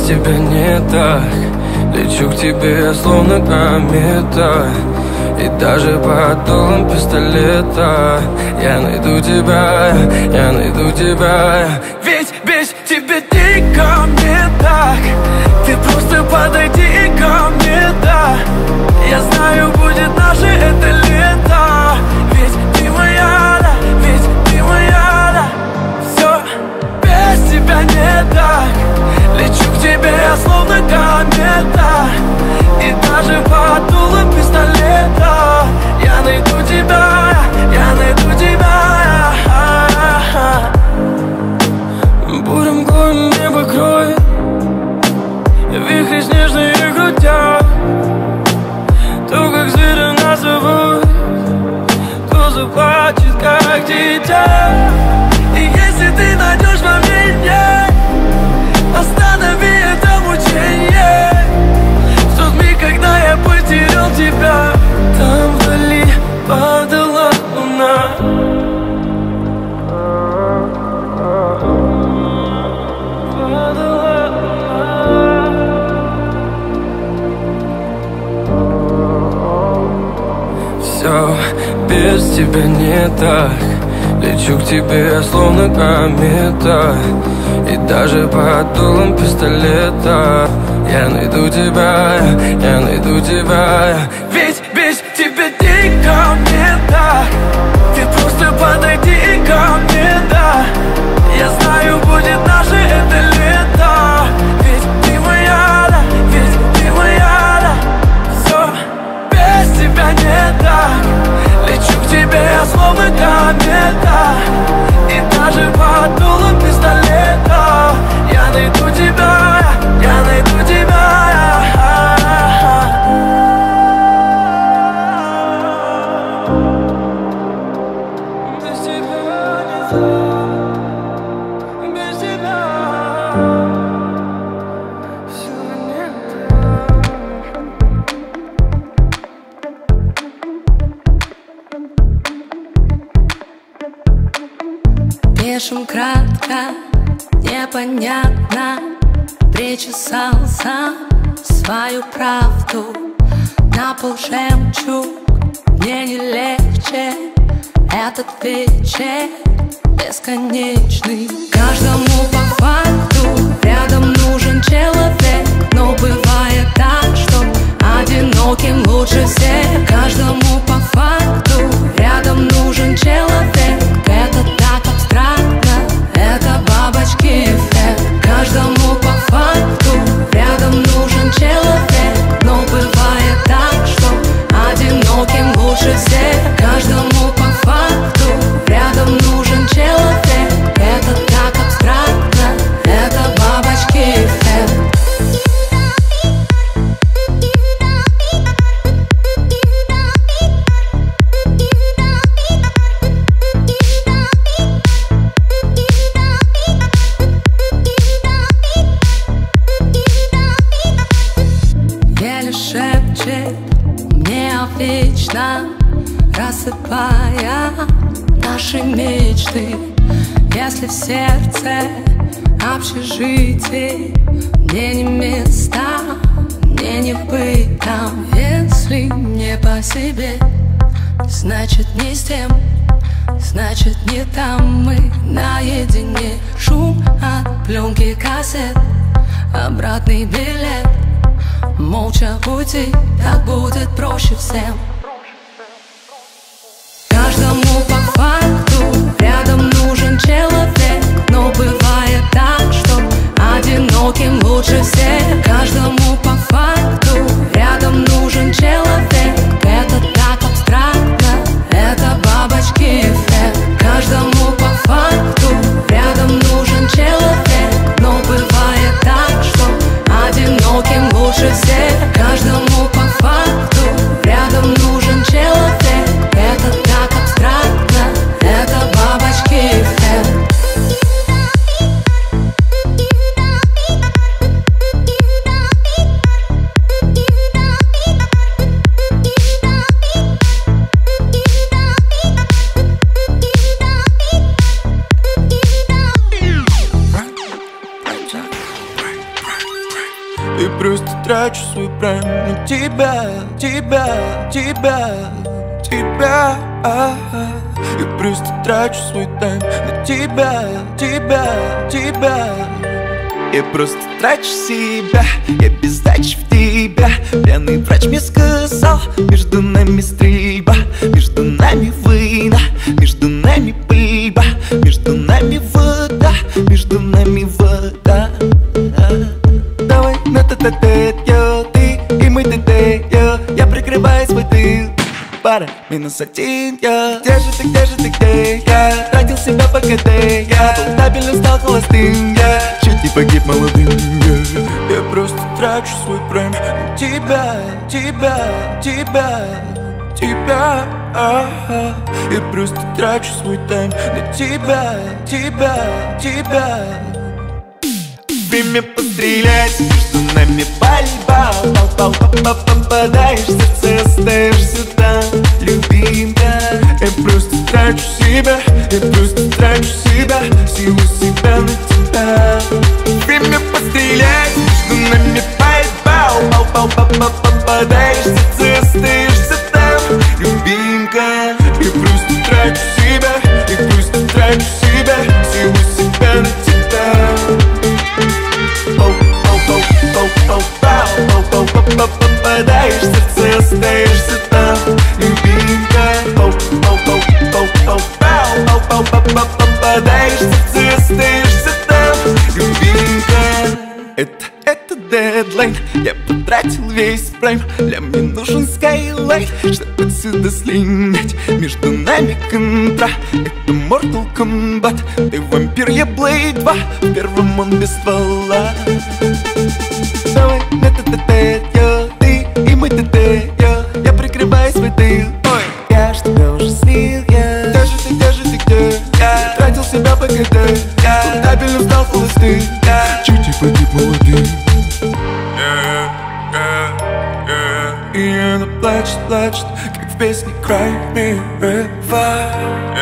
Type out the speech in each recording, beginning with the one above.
тебя не так. Лечу к тебе, словно комета, и даже под дулом пистолета я найду тебя, я найду тебя. Ведь без тебя дико мне так. Ты просто подойди ко мне, да. Я знаю, будет наше это лето. Ведь ты моя, да, ведь ты моя, да. Все без тебя не так. Лечу к тебе, я словно комета, и даже под дулом пистолета я найду тебя, я найду тебя. Буря мглой небо кроет, вихри снежные крутят. То, как зверя нас зовут, то заплачет, как дитя. И если ты найдешь во мне, останови это мучение. В тот миг, когда я потерял тебя, там вдали падала луна. Падала луна. Все без тебя не так. Лечу к тебе, словно комета, и даже под дулом пистолета я найду тебя, я найду тебя. Ведь без тебя дико мне так. Ты просто подойди ко мне, да. Я знаю, будет наше это лето. Ведь ты моя, да, ведь ты моя, да. Все без тебя не так. Лечу к тебе, я словно комета, и даже под дулом пистолета я найду тебя, я найду тебя. Без тебя не так, без тебя все не так. Пишем кратко, непонятно. Причесал сам свою правду. На пол жемчуг, мне не легче. Этот вечер бесконечный. Каждому по факту рядом нужен человек. Но бывает так, что одиноким лучше всех. Каждому по факту рядом нужен человек. Это так абстрактно, это бабочки эффект. Каждому по факту рядом нужен человек. Но бывает так, что одиноким лучше всех. Каждому по факту рядом нужен человек. Это так абстрактно, это бабочки эффект. Еле шепчет мне о вечном, рассыпая наши мечты. Если в сердце общежитие, мне не места, мне не быть там. Если не по себе, значит не с тем, значит не там. Мы наедине, шум от пленки кассет, обратный билет. Молча уйти, так будет проще всем. Каждому по факту рядом нужен человек. Но бывает так, что одиноким лучше всех. Каждому по факту рядом нужен человек. Это так абстрактно, это бабочки эффект. Каждому по факту рядом нужен человек. Но бывает так, что одиноким лучше всех. Каждому по факту рядом нужен человек. Это так абстрактно, это бабочки эффект. просто трачу свой прайм на тебя, тебя, тебя, тебя. Я просто трачу свой тайм на тебя, тебя, тебя. Я просто трачу себя, я без сдачи в тебя. Пьяный врач мне сказал, между нами стрельба, между нами война, между нами пыльба, между нами вода, между нами вода. Давай на тет-а-тет, йо, ты и мы тет-а-тет, я прикрываю свой тыл. Пара, -1, я. Где же ты, где? Я тратил себя по КТ, я был стабильно, стал холостым, я чуть не погиб молодым, я просто трачу свой прайм на тебя, тебя, тебя, тебя. Я просто трачу свой тайм на тебя, тебя, тебя. Время пострелять, между нами пальба. Попадаешь в сердце, остаешься там, любимая. Я просто трачу себя, я просто трачу себя, силу себя на тебя. Время пострелять, между нами пальба. Попадаешь в сердце, остаешься там, любимая. Я просто трачу себя, я просто трачу себя, силу себя на тебя. Попадаешь в сердце, остаешься там, любимая. Попадаешь в сердце, остаешься там, любимая. Это дедлайн, я потратил весь прайм. Для мне нужен скайлайн, чтобы отсюда слинять. Между нами контра, это Mortal Kombat. Ты вампир, я Blade 2, в первом он без ствола. Давай на тет-а-тет, йо, ты и мы тет-а-тет, я прикрываю свой тыл. Ой, я ж тебя уже слил, я. Где же ты, где? Я тратил себя по КТ, я стабильно стал холостым, я чуть не погиб молодым. И она плачет, плачет, как в песне Cry Me River.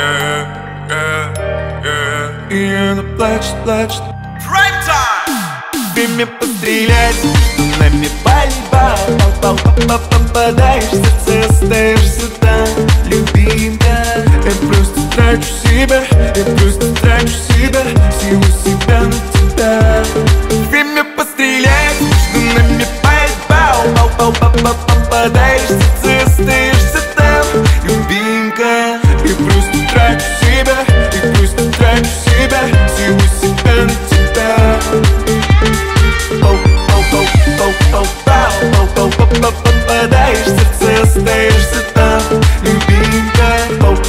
И она плачет, плачет. Время пострелять, между нами пальба. Попадаешь в сердце, остаешься там, любимая. Я просто трачу себя, я просто трачу себя, силу себя на тебя. Время пострелять, между нами пальба. Попадаешь в сердце, остаешься там, любимая. Я просто трачу себя, я просто трачу себя, силу себя на тебя. Попадаешь в сердце, остаешься там, любимая.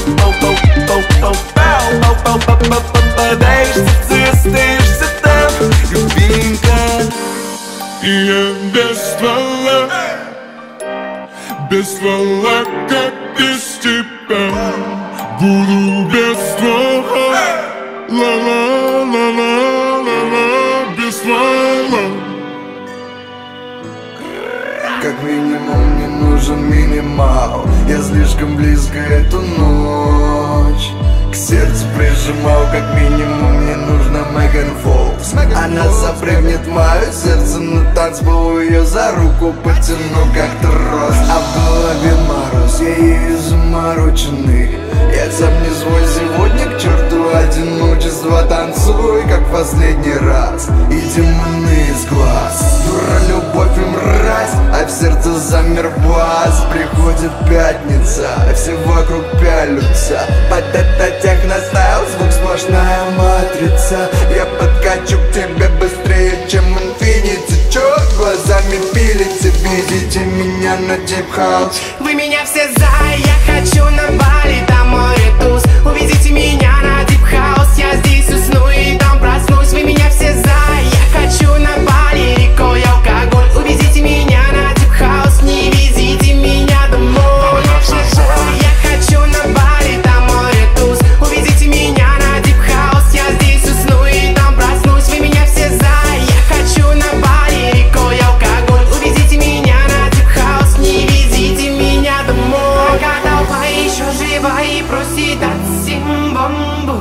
Попадаешь в сердце, остаешься там, любимая. И я без ствола, как без тебя. Буду без ствола, ла-ла-ла-ла-ла-ла, без ствола. Как минимум мне нужен минимал. Я слишком близко эту ночь к сердцу прижимал. Как минимум мне нужна Меган Фокс. Она запрыгнет в мое сердце на танцпол, ее за руку потяну как трос. А в голове мороз, я ею замороченный. Я сам не свой сегодня, к черту одиночество. Танцуй, как в последний раз, и демоны из глаз. Дура, любовь и мразь, а в сердце замер бас. Приходит пятница, все вокруг пялются. Под это техностайл, звук сплошная матрица. Я подкачу к тебе быстрее, чем Infinity. Чё глазами пилите, видите меня на Deep House. Вы меня все за, я хочу на Бали, там море туз. Увезите меня на Deep House, я здесь усну и там проснусь. Вы меня все за, я хочу на Бали, рекой алкоголь. Увезите меня на Deep House, не везите меня домой. Вы меня все за, я хочу на Бали, там море туз. Увезите меня на Deep House, я здесь усну и там проснусь. Вы меня все за, я хочу на Бали, рекой алкоголь. Увезите меня на Deep House, не везите меня домой. Пока толпа еще жива и просит от Симбамбу,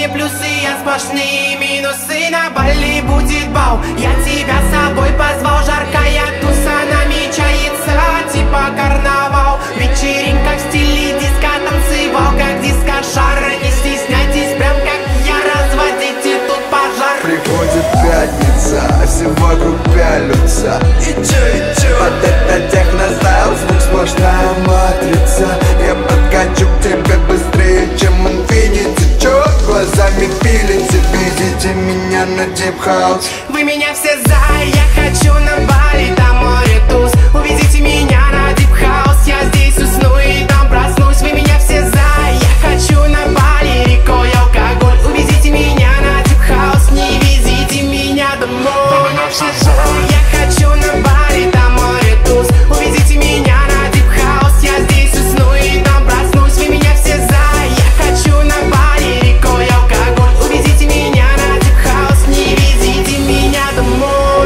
одни плюсы, я сплошные минусы. На Бали будет бал, я тебя с собой позвал. Жаркая туса намечается, типа карнавал. Вечеринка в стиле диска, танцевал как диско-шар. Не стесняйтесь, прям как я, разводите тут пожар. Приходит пятница, все вокруг пялются. И чё? Под это техно-стайл, звук сплошная матрица. Я подкачу к тебе быстрее, чем Infinity. Чё? Глазами пилите, видите меня на дип-хаус. Вы меня все за, я хочу на Бали, там море туз. Увезите меня на дип-хаус, я здесь усну и там проснусь. Вы меня все за, я хочу на Бали, рекой алкоголь. Увезите меня на дип-хаус, не везите меня домой. Вы меня все за, я хочу на Бали, там море туз. Увезите меня на дип-хаус, я здесь усну и там проснусь. Вы меня все за, я хочу на Бали, рекой алкоголь. Увезите меня на дип-хаус, не везите меня домой.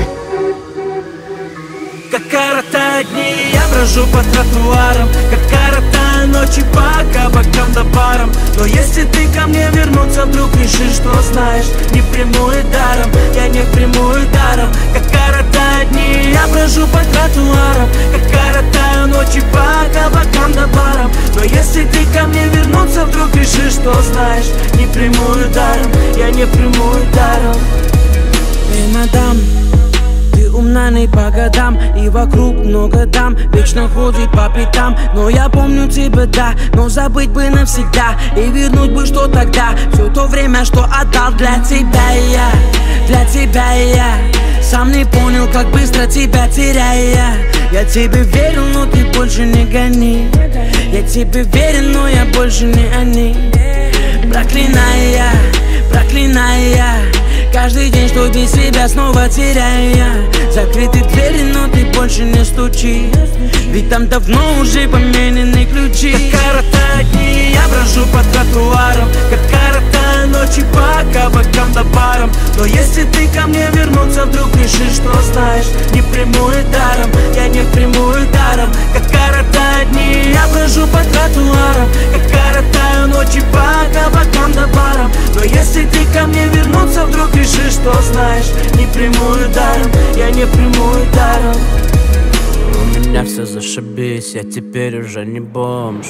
Как коротают дни, я брожу по тротуарам, как коротаю ночи по кабакам да барам. Но если ты ко мне вернуться вдруг решишь, что знаешь, не приму и даром, я не приму и даром. Как коротают дни, я брожу по тротуарам, как коротаю ночи по кабакам да барам. Но если ты ко мне вернуться вдруг решишь, что знаешь, не приму и даром, я не приму и даром. Эй, мадам, ты умна не по годам, и вокруг много дам, вечно ходит по пятам. Но я помню тебя, да, но забыть бы навсегда и вернуть бы, что тогда. Все то время, что отдал для тебя я, для тебя я. Сам не понял, как быстро тебя теряя. Я тебе верил, но ты больше не гони. Я тебе верен, но я больше не они. Проклиная, проклиная каждый день, что без себя снова теряю я. Закрыты двери, но ты больше не стучи, ведь там давно уже поменены ключи. Как коротают дни, я брожу по тротуарам, как коротаю ночи по кабакам да барам. Но если ты ко мне вернуться вдруг решишь, что знаешь, не приму и даром, я не приму и даром. Как коротают дни, я брожу по тротуарам, как коротаю ночи по кабакам да барам. Но если ты ко мне вернуться вдруг решишь, что знаешь, не приму и даром, я не приму и даром. У меня все зашибись, я теперь уже не бомж.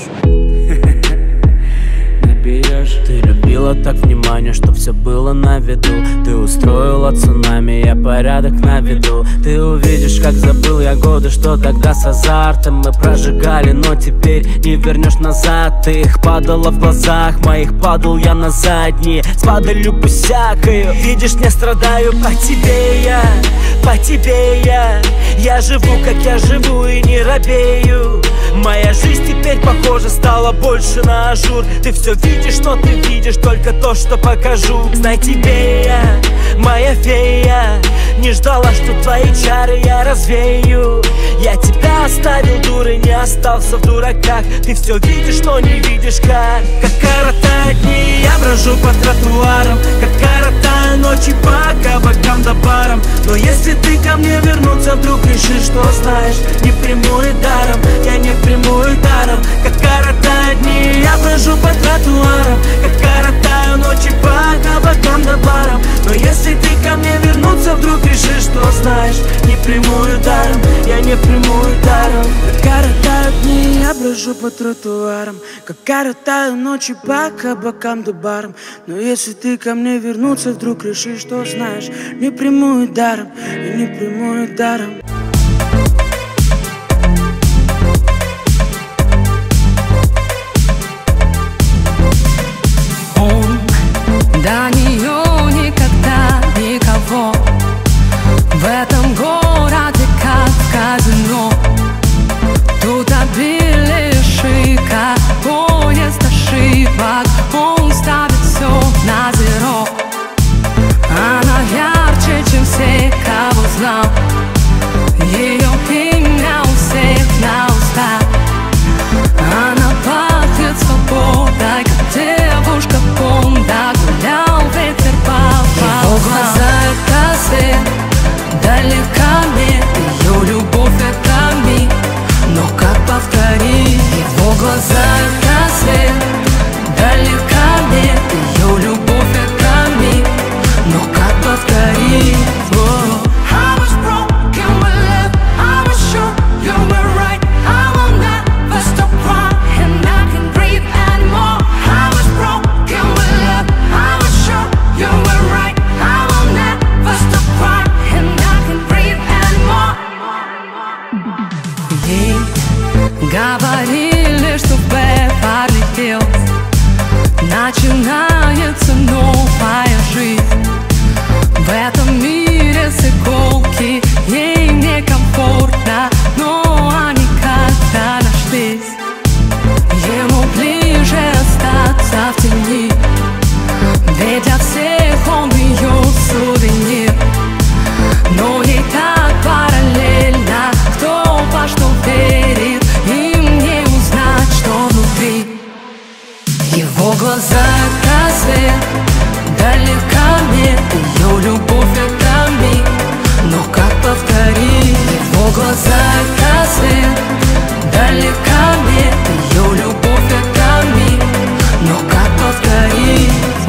Ты любила так внимание, что все было на виду. Ты устроила цунами, я порядок наведу. Ты увидишь, как забыл я годы, что тогда с азартом мы прожигали, но теперь не вернешь назад. Ты их падала в глазах моих, падал я на задние, с падалью посякаю. Видишь, не страдаю по тебе я, по тебе я. Я живу, как я живу, и не робею. Моя жизнь теперь, похоже, стала больше на ажур. Ты все видишь, но ты видишь только то, что покажу. Знай тебе я, моя фея, не ждала, что твои чары я развею. Я тебя оставил, дурой, не остался в дураках. Ты все видишь, но не видишь как. Как коротают дни, я брожу по тротуарам, как коротаю ночи по кабакам да барам. Но если ты ко мне вернуться вдруг решишь, что знаешь, не приму и даром, я не приму и даром. Как коротают дни, я брожу по тротуарам, как коротаю ночи по кабакам да барам. Но если ты ко мне вернуться вдруг решишь, что знаешь, не приму и даром, я не приму и даром. Как коротают дни, я брожу по тротуарам, как коротаю ночи по кабакам да барам. Но если ты ко мне вернуться вдруг решишь, что знаешь, не приму и даром, я не приму и даром. До нее никогда никого в этом городе, как в казино. Тут обилие шика, поезд ошибок, он ставит все на зеро. Она ярче, чем все, кого знал. Ее имя у всех на устах. Она пахнет свободой, как девушка Бонда. Гулял ветер по волнам. Его глаза — это свет, далеко нет. Ее любовь — это миг, но как повторить? Его глаза — это свет, далеко нет. Ее любовь начинается новая жизнь. В этом мире с иголки ей некомфортно, но они как-то нашлись. Ему ближе остаться в тени, ведь для всех он ее сувенир. Но ей так параллельно, кто во что верит, им не узнать, что внутри. Его глаза — это свет, далека мне ее любовь — это миг. Но как повторить? Его глаза — это свет, далека мне ее любовь — это миг. Но как повторить?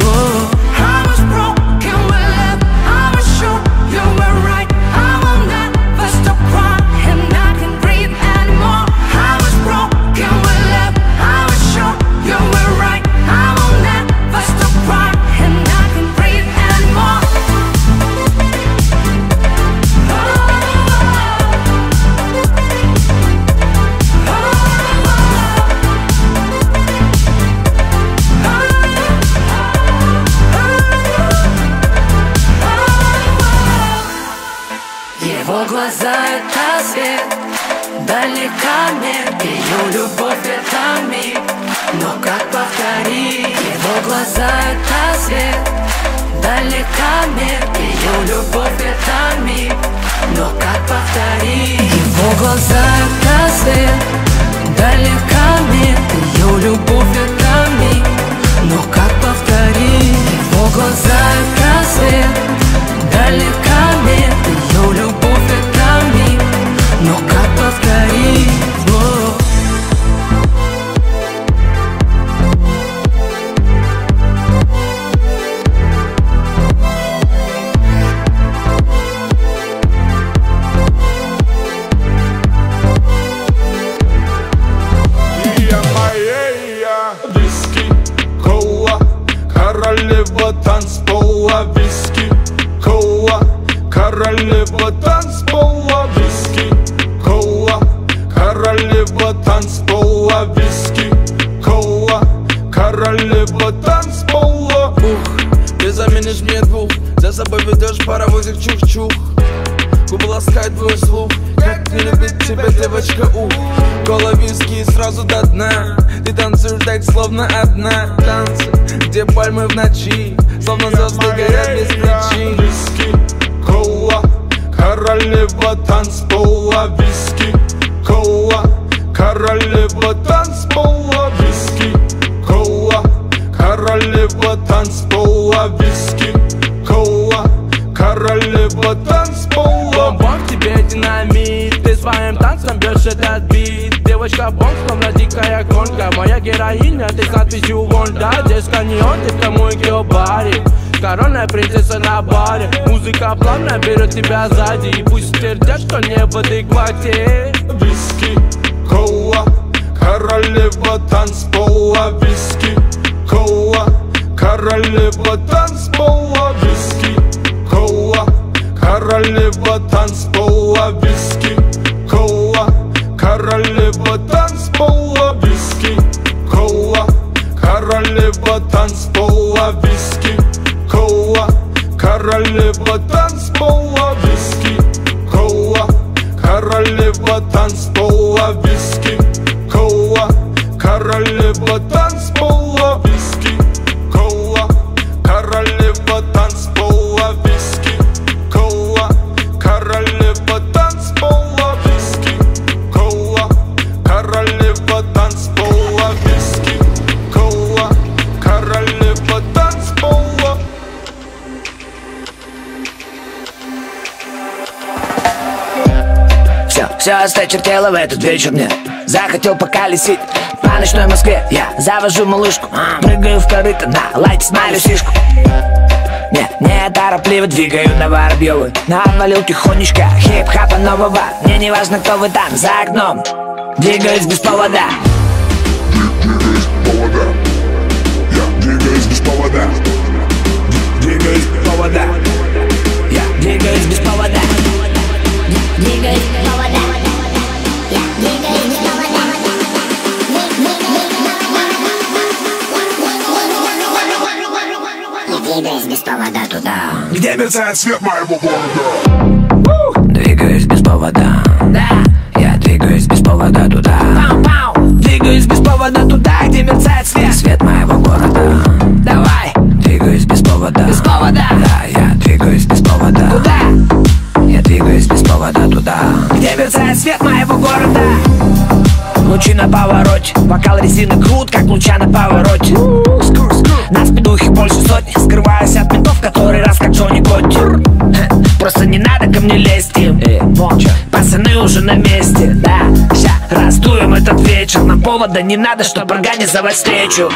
Его глаза — это свет, далека мне ее любовь — это миг. Но как повторить? Его глаза — это свет, далека мне ее любовь — это миг. Но как повторить? Его глаза — это свет, далека мне ее любовь — это миг. Но как повторить? Его глаза — это свет, далека мне ее любовь — это миг. Но как повторить? Виски, кола, королева танцпола. Виски, кола, королева танцпола. Виски, кола, королева танцпола. Виски, кола, королева танцпола. Ух, ты заменишь мне двух, за собой ведешь паровозик чух-чух. Губы ласкает твой слух, как не любит тебя девочка, ух. Кола, виски и сразу до дна. Ты танцуешь так, словно одна. Танцы, где пальмы в ночи, словно звезды горят без причин. Виски, кола, королева танцпола. Виски, кола, королева танцпола. Виски, кола, королева танцпола. Виски, кола, королева танцпола. Бомб тебе динамит, ты своим танцем бьешь этот бит. Девочка бомб, словно дикая гонка. Моя героиня, ты с надписью «Вон». Да, здесь каньон, ты в тому и геобаре. Коронная принцесса на баре. Музыка плавно берет тебя сзади. И пусть твердят, что не в адеквате. Виски, кола, королева танцпола. Виски, кола, королева танцпола. Виски, кола, королева танцпола. Виски, кола, королева танцпола. Виски, кола, королева танцпола. Виски, кола, королева танцпола. Виски, кола, королева танцпола. Виски, кола, королева танцпола. Виски, кола, королева танцпола. Виски, кола, королева танцпола. Виски, кола, королева танцпола. Виски, кола, королева танцпола. Все осточертело в этот вечер мне. Захотел поколесить по ночной Москве. Я завожу малышку, прыгаю в корыто, на лайте смайлю сишку. Не торопливо двигаю на Воробьёвы. Навалил тихонечко хип-хапа нового. Мне не важно, кто вы там за окном. Двигаюсь без повода. Двигаюсь без повода. Двигаюсь без повода. Я двигаюсь без повода. Двигаюсь без повода. Я двигаюсь без повода. двигаюсь без повода туда, где мерцает свет моего города. Двигаюсь без повода, да. Я двигаюсь без повода туда. Двигаюсь без повода туда, где мерцает свет моего города. Давай. Двигаюсь без повода. Без повода. Да, я двигаюсь без повода. Куда? Я двигаюсь без повода туда, где мерцает свет моего города. Лучи на повороте, бокал резины крут, как луча на повороте. На спидухе больше сотни, скрываюсь от ментов, который раз как Джонни Готти. Просто не надо ко мне лезть им. Пацаны уже на месте, да. Ща раздуем этот вечер. Нам повода не надо, чтобы организовать встречу.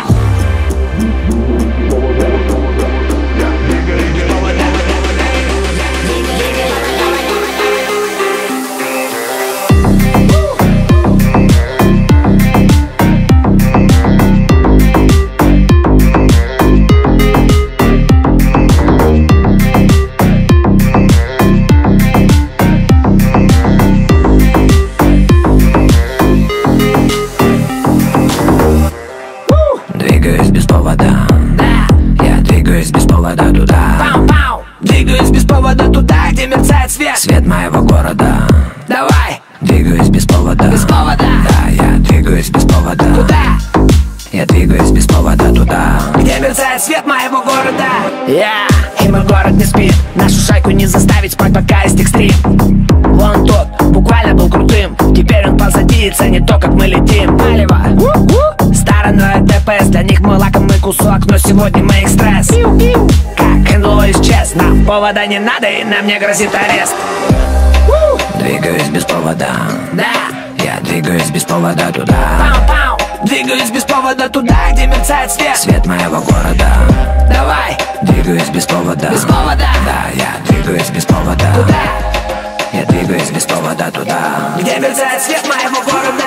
Двигаюсь без повода, да. Я двигаюсь без повода туда. Двигаюсь без повода туда, где мерцает свет моего города. Давай. Двигаюсь без повода. Без повода. Да, я двигаюсь без повода. Куда? Я двигаюсь без повода туда, где мерцает свет моего города. И мой город не спит. Нашу шайку не заставить спать, пока есть экстрим. Вон тот буквально был крутым, теперь он позади и ценит то, как мы летим. Налево. Старый ДПС, для них мой лакомый кусок, но сегодня мы экстресс. Как Хендло исчез, нам повода не надо и нам не грозит арест. Двигаюсь без повода, да. Я двигаюсь без повода туда. Двигаюсь без повода туда, где мерцает свет моего города. Давай. Двигаюсь без повода. Без повода. Да, я двигаюсь без повода. Куда? Я двигаюсь без повода туда, где мерцает свет моего города.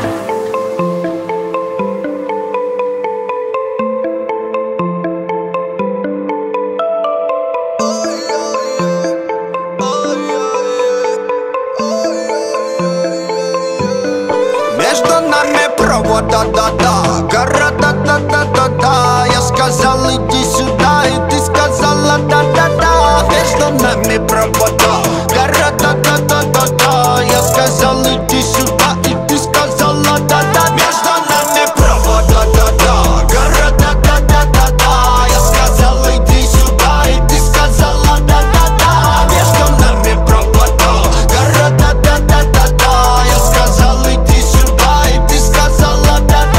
Между нами провода, да-да, города, да-да-да-да. Я сказал, иди сюда, и ты сказала, да-да-да. Между нами провода, города, да-да-да-да. Я сказал, иди сюда, и ты сказала, да-да-да. Между нами провода, да-да, города, да-да-да-да. Я сказал, иди сюда, и ты сказала, да-да-да. Между нами провода, города, да-да-да-да. Я сказал, иди сюда, и ты сказала,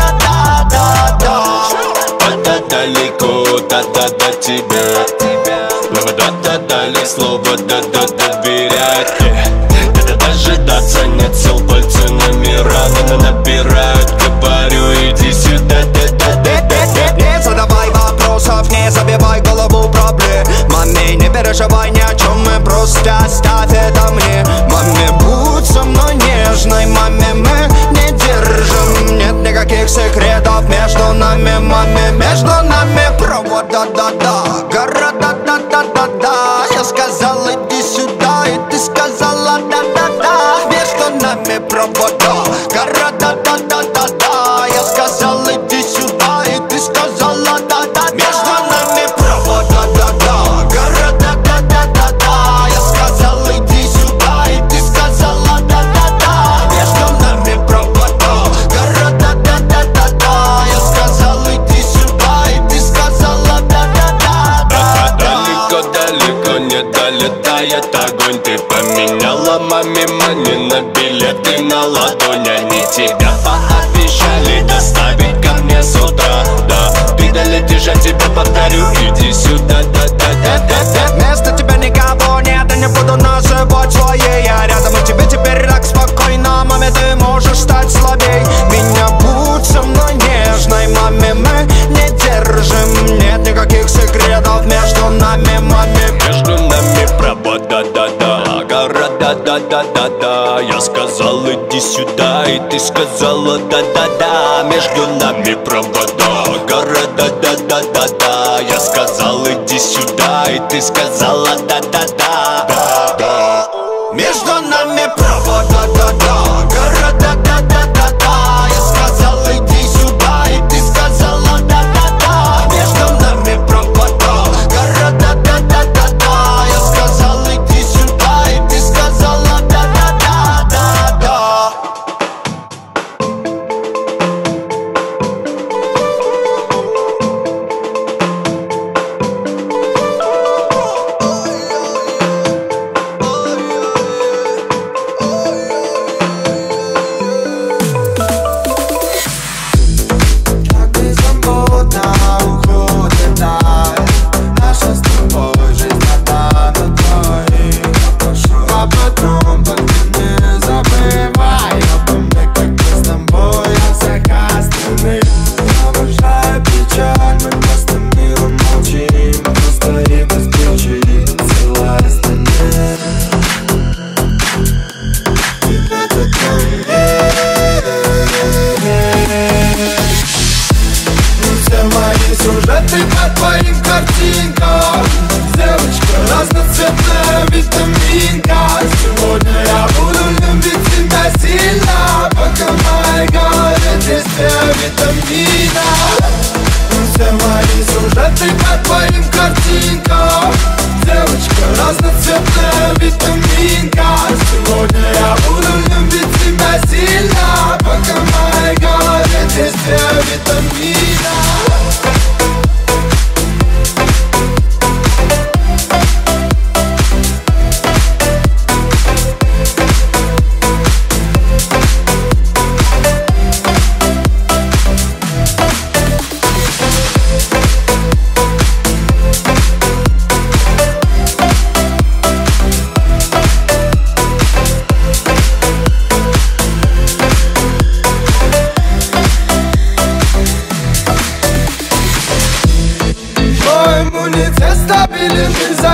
да-да-да-да-да. Да-да далеко, да-да-да тебя. Да-да дали слово, да-да доверять. Да-да дожидаться нет сил, пальцы номера набирают. Говорю, иди сюда, да-да-да-да-да. Не задавай вопросов, не забивай голову проблемами. Не переживай ни о чем, мы просто оставь это мне. Маме, будь со мной нежной, маме, мы не держим. Нет никаких секретов между нами, маме. Между нами провода, да-да, города, да-да-да-да. Я сказал, иди сюда, и ты сказала, да-да-да. Между нами провода, города, да-да-да-да. Я сказал, иди сюда, и ты сказала, да-да-да. Между нами провода, да-да, города, да-да-да-да. Я сказал, иди сюда, и ты сказала, да-да-да. Между нами провода, города, да-да-да-да. Я сказал, иди сюда, и ты сказала, да-да-да. Далеко-далеко не долетает огонь. Ты поменяла маме мани на билеты на ладонь. Они тебя пообещали доставить ко мне с утра. Да, педалетишь, я тебе повторю, иди сюда, да-да-да-да-да. Вместо тебя никого нет, и не буду называть своей. Я рядом, и тебе теперь так спокойно. Маме, ты можешь стать слабей. Меня будь со мной нежной, маме, мы не держим. Нет никаких секретов между нами, маме. Между нами провода, да-да, города, да-да-да-да. Я сказал, иди сюда, и ты сказала, да-да-да. Между нами провода, города, да-да-да-да. Я сказал, иди сюда, и ты сказала, да-да-да. Да-да. Между нами провода, да-да, города, да-да-да-да. Я сказал, иди сюда, и ты сказала, да-да-да. Между нами провода, города, картинка. Девочка разноцветная витаминка. Сегодня я буду любить тебя сильно, пока в моей голове здесь витамина. Все мои сюжеты по твоим картинкам. Девочка разноцветная витаминка. Сегодня я буду любить тебя сильно, пока в моей голове действие витамина. Стабилен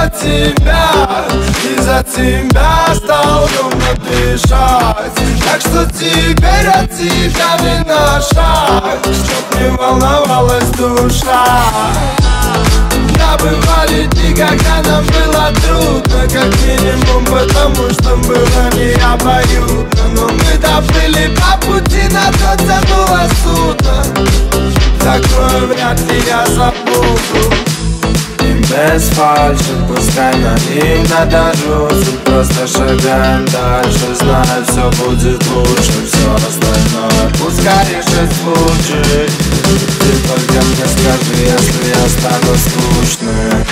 из-за тебя стал ровно дышать. Так что теперь от тебя не на шаг, чтоб не волновалась душа. Да, бывали дни, когда нам было трудно, как минимум, потому что было необоюдно. Но мы доплыли по пути, на тот тянуло судно. Такое вряд ли я забуду. Без фальши, пускай наивно дождутся. Просто шагаем дальше, зная, все будет лучше. Все остальное пускай решит случай. Ты только мне скажи, если я стану скучным.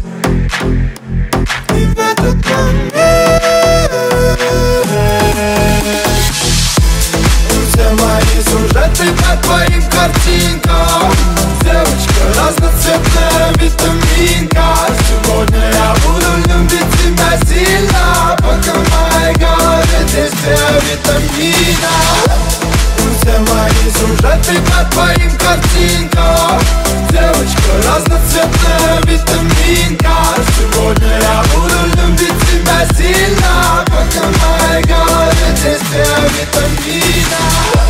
И в этот момент все мои сюжеты по твоим картинкам. Девочка разноцветная витаминка. Сегодня я буду любить тебя сильно, пока в моей голове действие витамина. Все мои сюжеты по твоим картинкам. Девочка разноцветная витаминка. Сегодня я буду любить тебя сильно, пока в моей голове действие витамина.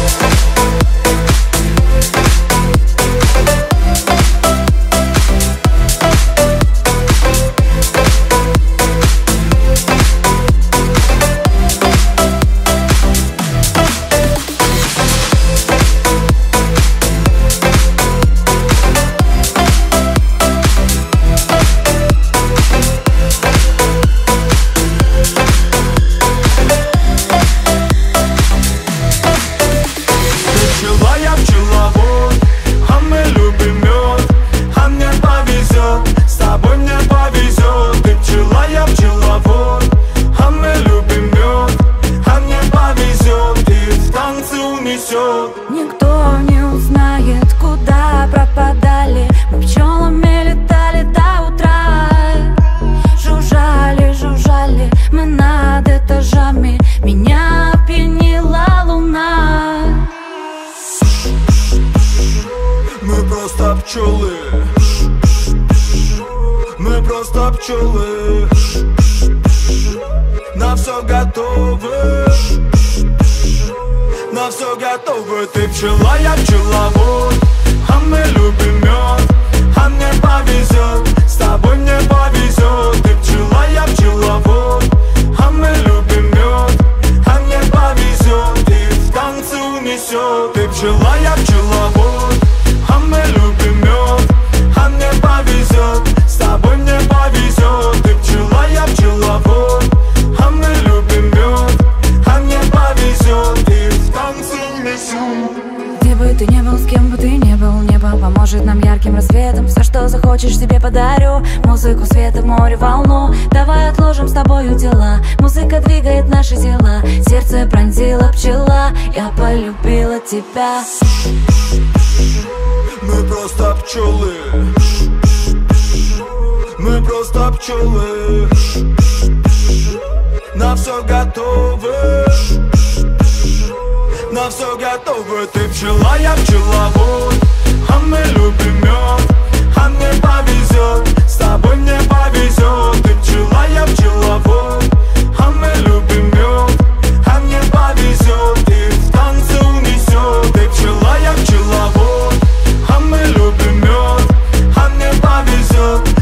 Никто не узнает, куда пропадали. Мы пчелами летали до утра. Жужжали, жужжали мы над этажами. Меня опьянила луна. Мы просто пчелы. Мы просто пчелы. На все готовы. На все готовы. Ты пчела, я пчеловод. А мы любим мед. А мне повезет, с тобой мне повезет. Ты пчела, я пчеловод. А мы любим мед. А мне повезет, и в танце унесет. Ты пчела, я пчеловод. А мы любим мед. А мне повезет, с тобой мне повезет. Ты пчела, я пчеловод. А мы любим мед. А мне повезет, и в танце унесет. Где бы ты не был, с кем бы ты не был, небо поможет нам ярким рассветом. Все, что захочешь, себе подарю. Музыку, света, море, волну. Давай отложим с тобою дела. Музыка двигает наши тела. Сердце пронзила пчела. Я полюбила тебя. Мы просто пчелы. Мы просто пчелы. На все готовы. На все готовы. Ты пчела, я пчеловод. А мы любим мед. А мне повезет, с тобой мне повезет. Ты пчела, я пчеловод. А мы любим мед. А мне повезет, и в танце унесет. Ты пчела, я пчеловод. А мы любим мед. А мне повезет,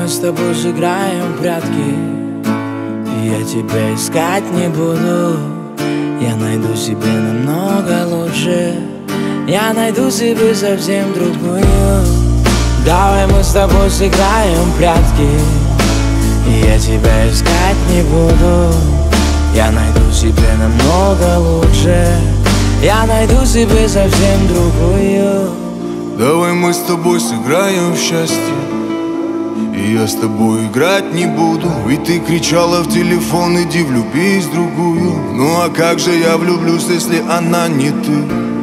с тобой сыграем в прятки, и я тебя искать не буду. Я найду себе намного лучше, я найду себе совсем другую. Давай мы с тобой сыграем в прятки, и я тебя искать не буду. Я найду себе намного лучше, я найду себе совсем другую. Давай мы с тобой сыграем в счастье, и я с тобой играть не буду. Ведь ты кричала в телефон: иди влюбись в другую. Ну а как же я влюблюсь, если она не ты?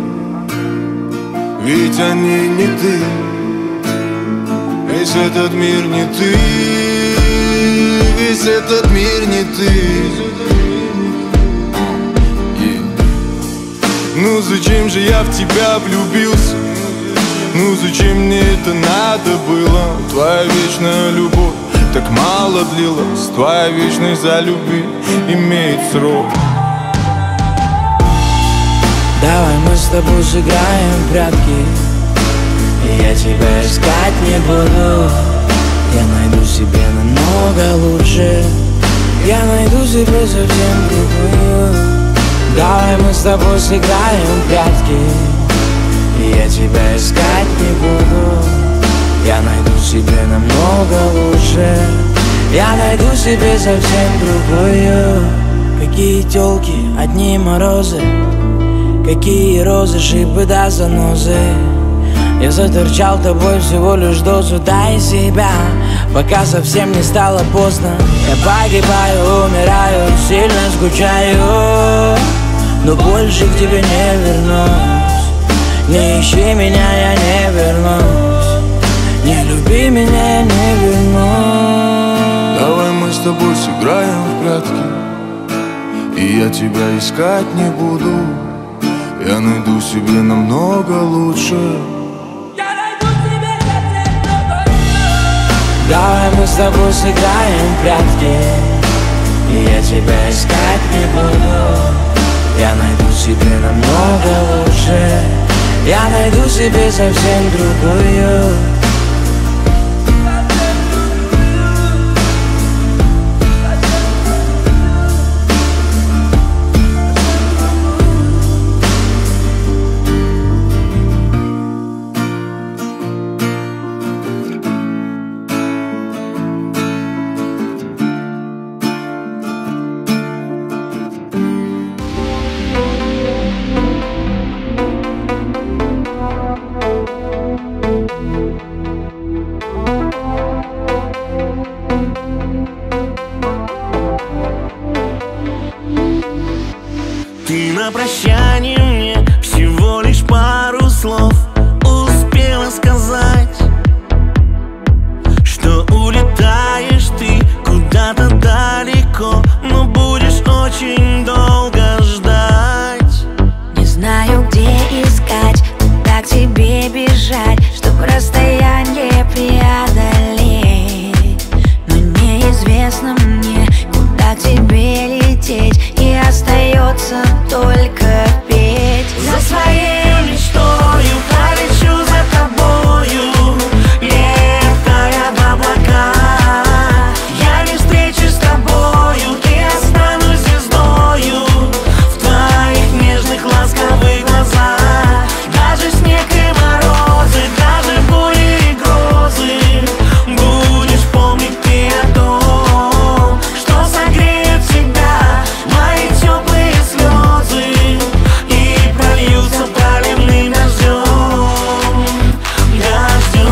Ведь они не ты, весь этот мир не ты, весь этот мир не ты. Ну зачем же я в тебя влюбился? Ну зачем мне это надо было? Твоя вечная любовь так мало длилась, твоя вечность за любви имеет срок. Давай мы с тобой сыграем в прятки, и я тебя искать не буду. Я найду себе намного лучше, я найду себе совсем другую. Давай мы с тобой сыграем в прятки, и я тебя искать не буду. Я найду себе намного лучше, я найду себе совсем другую. Какие тёлки, одни морозы, какие розы, шипы да занозы. Я заторчал тобой всего лишь дозу, дай себя, пока совсем не стало поздно. Я погибаю, умираю, сильно скучаю, но больше к тебе не вернусь. Не ищи меня, я не вернусь. Не люби меня, я не вернусь. Давай мы с тобой сыграем в прятки, и я тебя искать не буду. Я найду себе намного лучше. Давай мы с тобой сыграем в прятки, и я тебя искать не буду. Я найду себе намного лучше, я найду себе совсем другую. Ты на прощание мне всего лишь пару слов успела сказать, что улетаешь ты куда-то далеко, но будешь очень долго ждать. Не знаю, где искать, куда к тебе бежать, чтобы расстояние преодолеть. Но неизвестно мне, куда к тебе лететь, и остается только петь. За своей мечтою полечу за тобою, летая в облака. Я не встречусь с тобою и останусь звездою в твоих нежных ласковых глазах. Даже снег и морозы, даже бури и грозы, будешь помнить ты о том, что согреет всегда мои теплые слезы и прольются проливным дождем, дождем.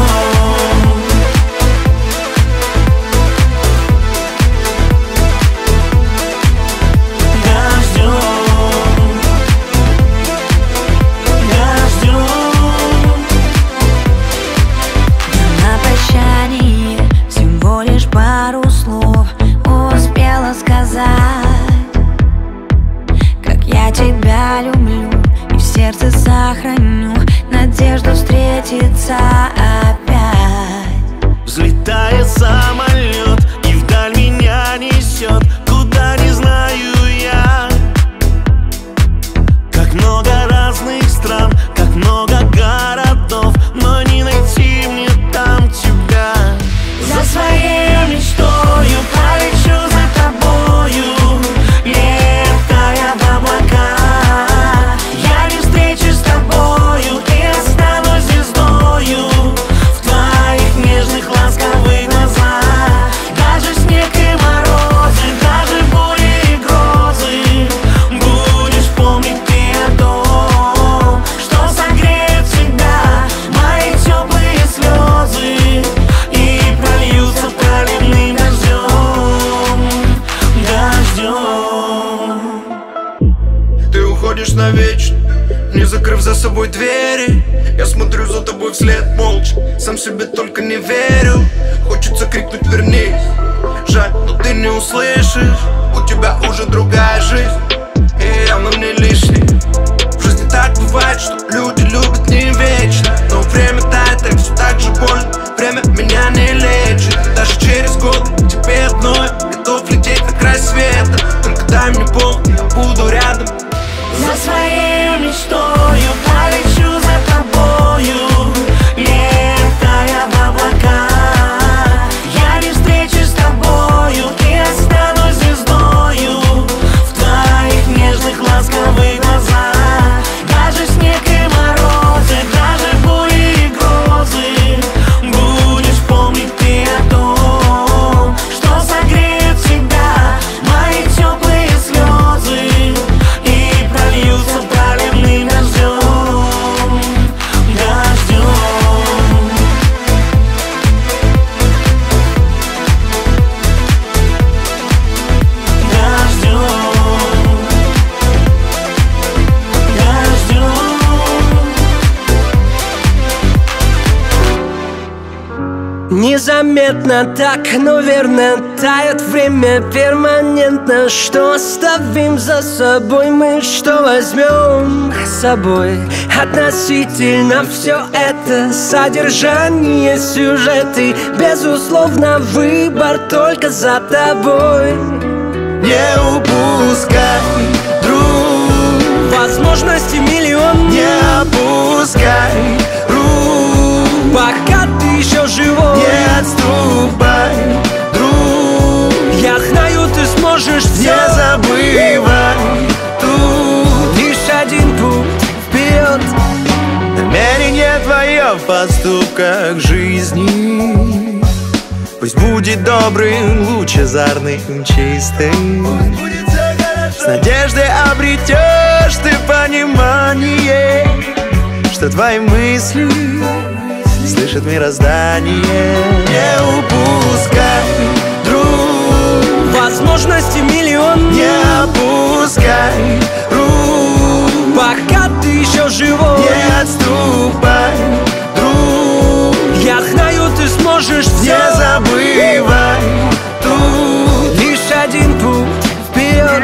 На прощание всего лишь пару слов успела сказать, как я тебя люблю и в сердце сохраню надежду встретиться опять. Взлетает самолет и вдаль меня несет, куда не знаю я. Как много разных стран, как много городов, но не найти мне там тебя. За своей уходишь навечно, не закрыв за собой двери. Я смотрю за тобой вслед молча, сам себе только не верю. Хочется крикнуть вернись, жаль, но ты не услышишь. У тебя уже другая жизнь, и явно мне лишний. В жизни так бывает, что люди любят не вечно, но время тает, так все так же больно. Время меня не лечит, даже через год тебе одной готов лететь на край света. Только дай мне пол, я буду рядом. За своей мечтою полечу за тобою, летая в облака. Я не встречусь с тобою и останусь звездою в твоих нежных ласковых глазах. Даже снег и морозы, даже бури и грозы, будешь помнить ты о том, что согреет всегда мои теплые слезы и прольются проливным дождем. Незаметно так, но верно тает время перманентно. Что оставим за собой мы, что возьмем с собой? Относительно все это содержание, сюжеты. Безусловно, выбор только за тобой. Не упускай, друг, возможности миллион. Не опускай рук, пока ты еще живой. Не отступай, друг, я знаю, ты сможешь все. Не забывай тут лишь один путь вперед. Намерение твое в поступках жизни пусть будет добрым, лучезарным, чистым. С надеждой обретешь ты понимание, что твои мысли слышит мироздание. Не упускай, друг, возможности миллион. Не опускай рук, пока ты еще живой. Не отступай, друг, я знаю, ты сможешь все. Не забывай тут лишь один путь вперед.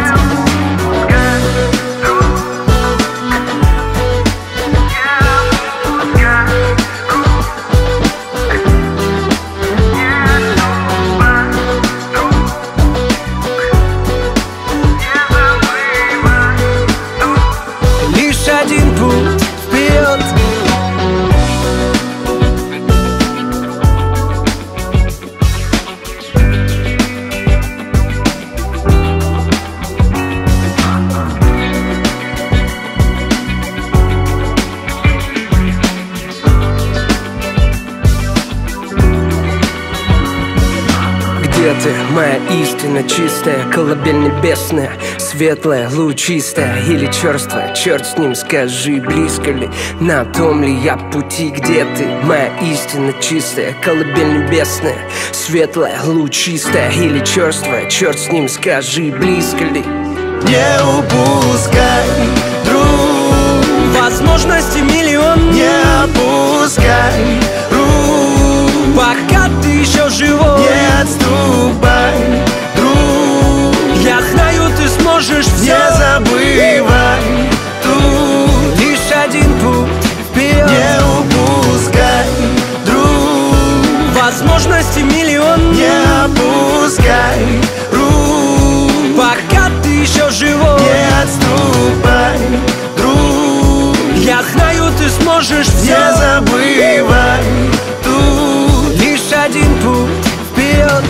Где ты, моя истина чистая, колыбель небесная, светлая, лучистая или черствая? Черт с ним, скажи, близко ли, на том ли я пути? Где ты, моя истина чистая, колыбель небесная, светлая, лучистая или черствая? Черт с ним, скажи, близко ли? Не упускай, друг, возможности миллион. Не опускай рук, пока ты еще живой. Не отступай, друг, я знаю, ты сможешь все. Не забывай тут лишь один путь вперед. Не упускай, друг, возможности миллион. Не опускай рук, пока ты еще живой. Не отступай, друг, я знаю, ты сможешь все. Не забывай тут лишь один путь вперед.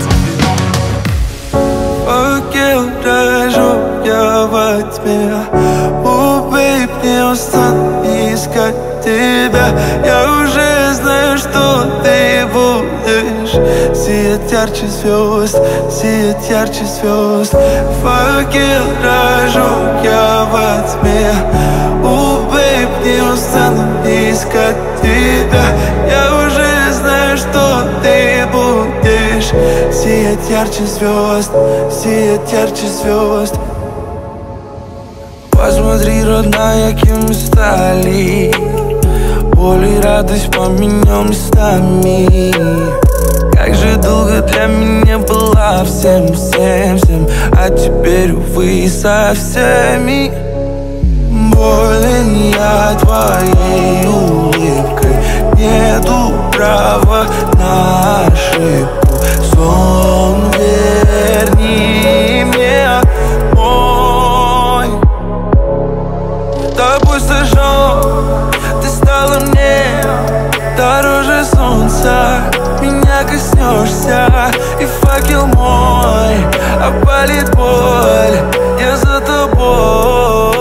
Факел дрожу я во тьме. Бейб, не устану искать тебя. Я уже знаю, что ты будешь сиять ярче звезд, сиять ярче звезд. Факел дрожу я во тьме. Бейб, не устану искать тебя. Я уже знаю, что ты будешь сиять ярче звезд, сиять ярче звезд. Посмотри, родная, кем мы стали. Боль и радость поменял местами. Как же долго для меня была всем, а теперь, увы, со всеми. Болен я твоей улыбкой, нету права на ошибку. Сон верни мне мой. Тобой сожжен, ты стала мне дороже солнца. Меня коснешься, и факел мой опалит боль. Я за тобой.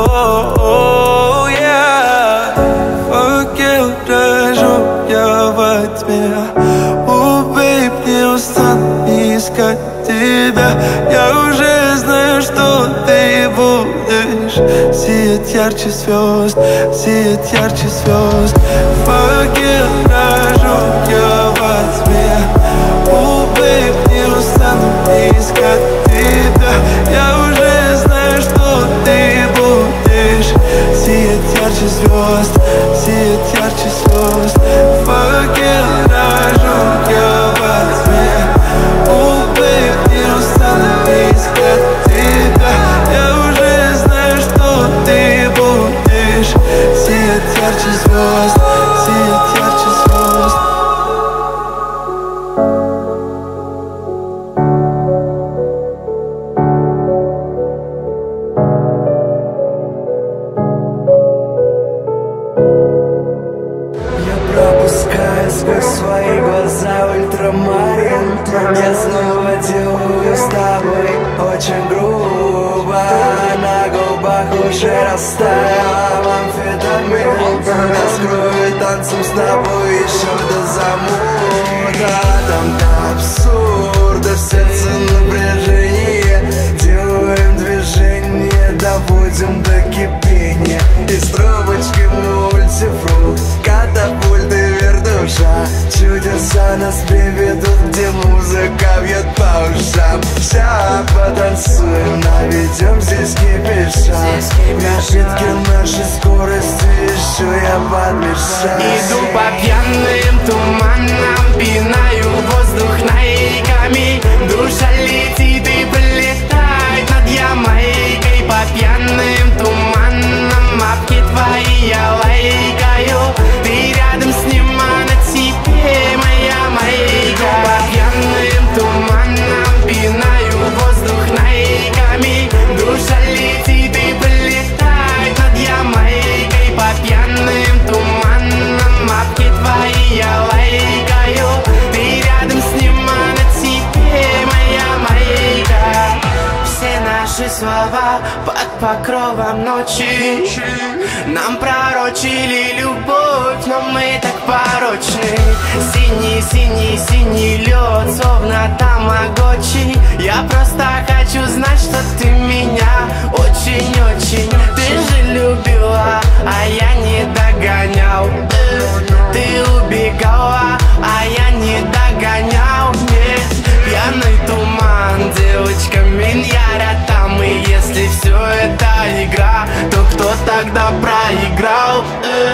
Факел зажег я во тьме. Бэйб, не устану искать тебя. Я уже знаю, что ты будешь сиять ярче звезд, сиять ярче звезд. Факел зажег я во тьме. Бэйб, не устану искать тебя. Я уже знаю, что ты будешь сиять ярче звезд, сиять ярче звезд. Факел зажег я во тьме. Бэйб, не устану искать тебя. Я уже знаю, что ты будешь сиять ярче звезд, сиять ярче звезд. Пропускаю сквозь свои глаза ультрамарин. Я снова делаю с тобой очень грубо. На губах уже растаял амфетамин. Раскрою танцем с тобой еще до замута. Там до абсурда, в сердце напряжение. Делаем движение, доводим до кипения. Из трубочки мультифрукт, катапульты вертуша. Чудеса нас приведут, где музыка бьет по ушам. Ща потанцуем, наведем здесь кипиша. Напитки нашей скорости еще я подмешаю. Иду по пьяным туманам, пинаю воздух наиками. Душа летит и прилетает над Ямайкой. По пьяным туманам апки твои я лайкаю. Ты рядом с ним, а на тебе моя майка. По пьяным туманам пинаю воздух наиками. Душа летит и прилетает над Ямайкой. По пьяным туманам апки твои я лайкаю. Ты рядом с ним, а на тебе моя майка. Все наши слова под покровом ночи нам пророчили любовь, но мы так порочны. Синий, синий, синий лед, словно тамагочи. Я просто хочу знать, что ты меня очень-очень. Ты же любила, а я не догонял. Ты убегала, а я не догонял. Нет, пьяный туман, девочка Миньяра там. И если все это игра, то кто тогда проиграл?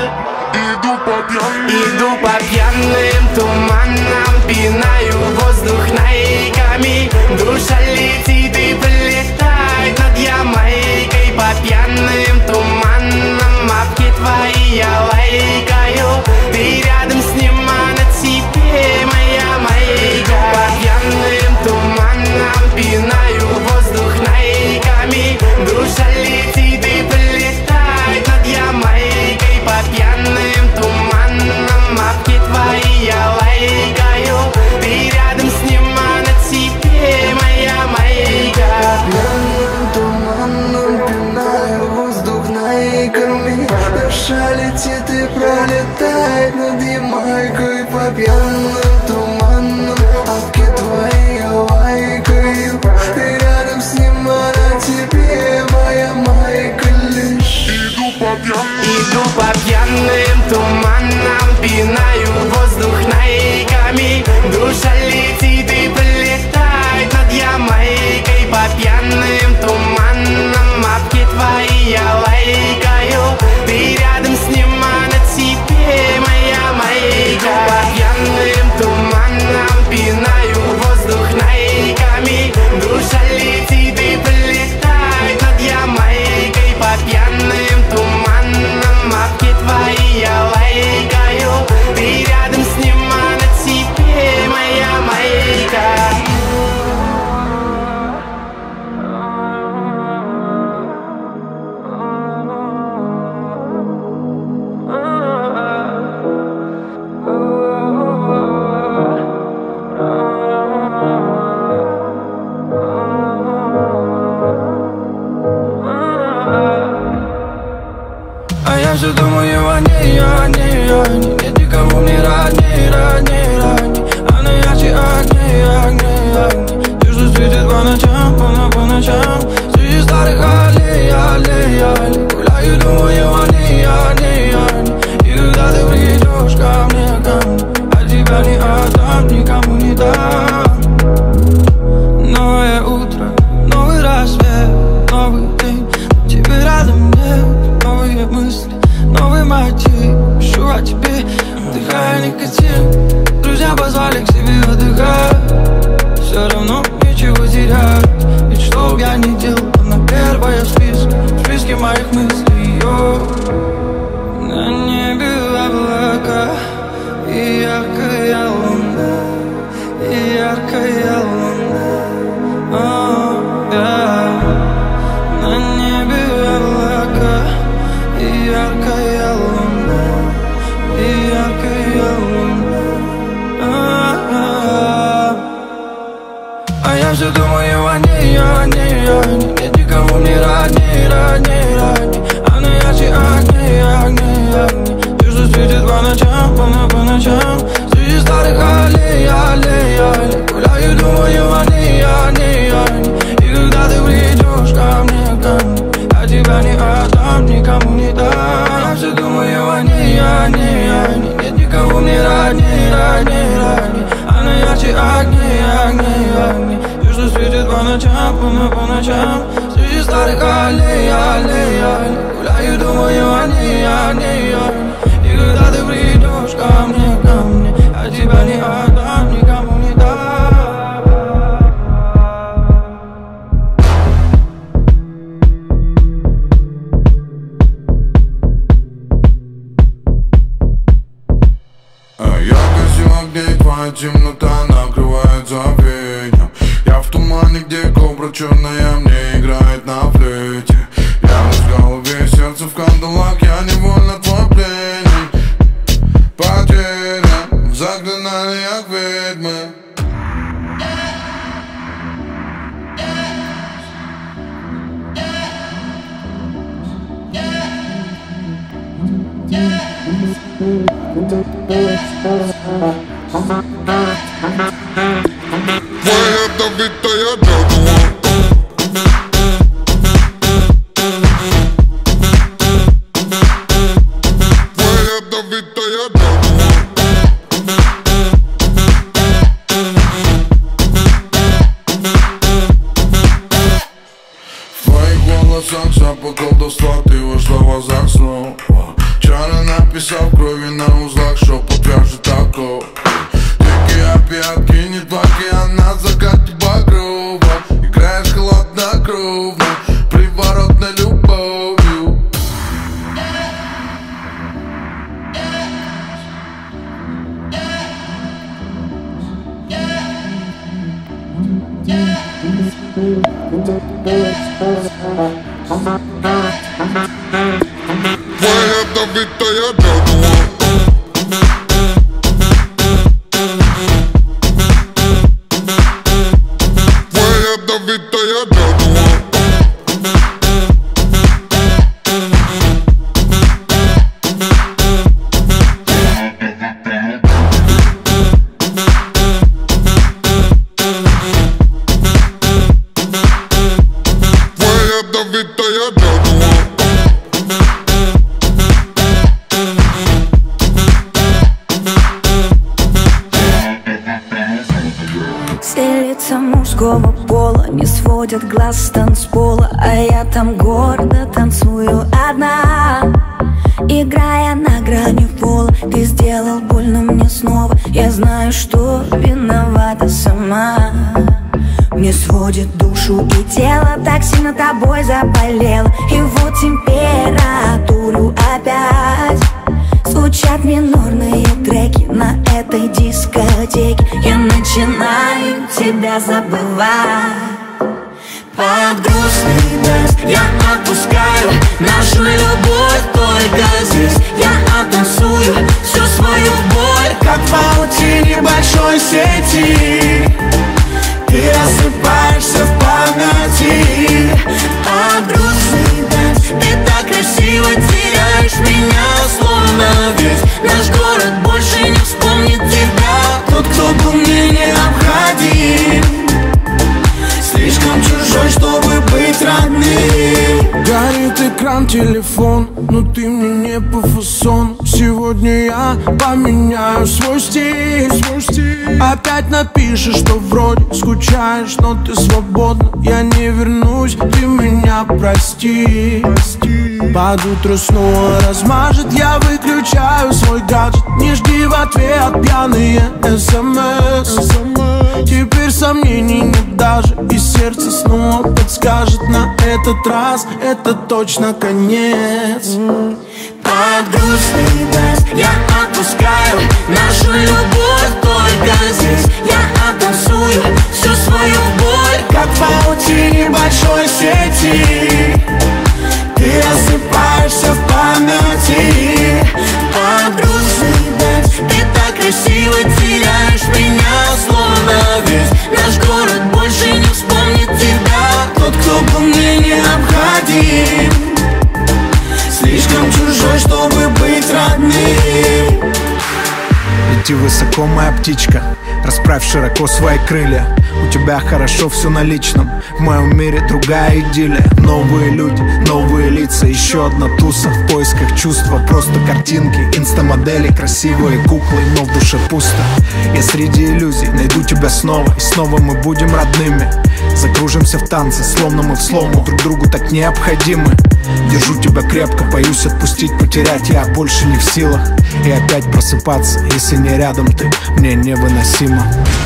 Иду по пьяным туманам, пинаю воздух наиками. Душа летит и прилетает над Ямайкой. По пьяным туманам апки твои я лайкаю. Ты рядом с ним, а на тебе моя майка. По пьяным туманам пинаю воздух наиками. Душа летит и прилетает над Ямайкой. По пьяным туманам апки твои я лайкаю. Ты рядом с ним, а на тебе моя майка. Пьяным туманом пинаю воздух наиками. Душа летит и пролетает над Ямайкой. По пьяным туманам апки твои я лайкаю. Ты рядом с ним, а на тебе моя майка лишь. Иду по пьяным туманам, пинаю воздух наиками. Душа летит и прилетает над Ямайкой. По пьяным туманам апки твои я лайкаю. все думаю о ней, о ней, о ней. Нет никого мне родней, родней, родней. Она ярче огней, огней, огней. Ты что светит по ночам, по ночам. Среди старых аллей, аллей, аллей. Гуляю, думаю о ней, о ней, о ней. И когда ты придешь ко мне, а тебя не отдам, никому не дам. Новое утро, новый рассвет, новый день. Тебе рядом нет, новые мысли, новый мотив. Пишу о тебе, вдыхая никотин. Друзья позвали к себе отдыхать. Все равно ничего терять. Ведь что б я ни делал, она первая в списке моих мыслей. На небе облака и яркая луна, и яркая луна. На небе облака и яркая луна, и яркая луна. А я все думаю о ней, о ней, о ней. Нет никого мне родней, родней, родней. Она ярче огней, огней, огней. Ты что светит по ночам, по ночам. Среди старых аллей, аллей, аллей. Гуляю, думаю о ней, о ней, о ней. И когда ты придешь ко мне, а тебя не отдам, никому не дам. Я все думаю о ней, о ней, о ней. Нет никого мне родней, родней, родней. Она ярче огней, огней, огней. Ты что светит по ночам, по ночам. Среди старых аллей, аллей, аллей. Гуляю, думаю о ней, о ней, о ней. И когда ты придешь ко мне, а тебя не отдам, никому не дам. Твоя темнота накрывает забвением. Я в тумане, где кобра черная мне играет на флейте. Я в голове, сердце в кандалах, я невольно твой пленник. Потерян в заклинаниях ведьмы. Твоя добитая дорога. Твоя добитая дорога. В твоих волосах запах колдовства, ты вошла в азарт снова. Чары написал крови на узлах, шепот вяжет такого. Дикий опиат кинет в океан на закате багрова. Играешь холоднокровно, приворотной любовью. Твоя добитая дорога. Твоя добитая дорога. Твоя добитая дорога. Все лица мужского пола не сводят глаз с танцпола, а я там гордо танцую одна. Играя на грани пола, ты сделал больно мне снова. Я знаю, что виновата сама. Мне сводит душу и тело, так сильно тобой заболело. И вот температуру опять. Звучат минорные треки на этой дискотеке. Я начинаю тебя забывать. Под грустный дождь я отпускаю нашу любовь только здесь. Я оттанцую всю свою боль, как в паутине большой сети. Ты рассыпаешься в памяти. Под грустный дождь ты так красиво теряешь меня. экран телефон, но ты мне не по фасону. Сегодня я поменяю свой стиль. Опять напишешь, что вроде скучаешь, но ты свободна. Я не вернусь, ты меня прости. Под утро снова размажет, я выключаю свой гаджет. Не жди в ответ пьяные СМС. Теперь сомнений нет даже, и сердце снова подскажет: на этот раз это точно конец. Под грустный дождь я отпускаю нашу любовь только здесь. Я оттанцую всю свою боль, как в паутине большой сети. Ты рассыпаешься в памяти. Под грустный дождь ты так красиво теряешь меня, словно весь наш город больше не вспомнит тебя. Тот, кто был мне необходим, слишком чужой, чтобы быть родным. Лети высоко, моя птичка, расправь широко свои крылья. У тебя хорошо все на личном, в моем мире другая идиллия. Новые люди, новые лица, еще одна туса в поисках чувства. Просто картинки, инстамодели, красивые куклы, но в душе пусто. Я среди иллюзий найду тебя снова, и снова мы будем родными. Закружимся в танце, словно мы в слому друг другу так необходимы. Держу тебя крепко, боюсь отпустить, потерять я больше не в силах. И опять просыпаться, если не рядом ты, мне невыносимо.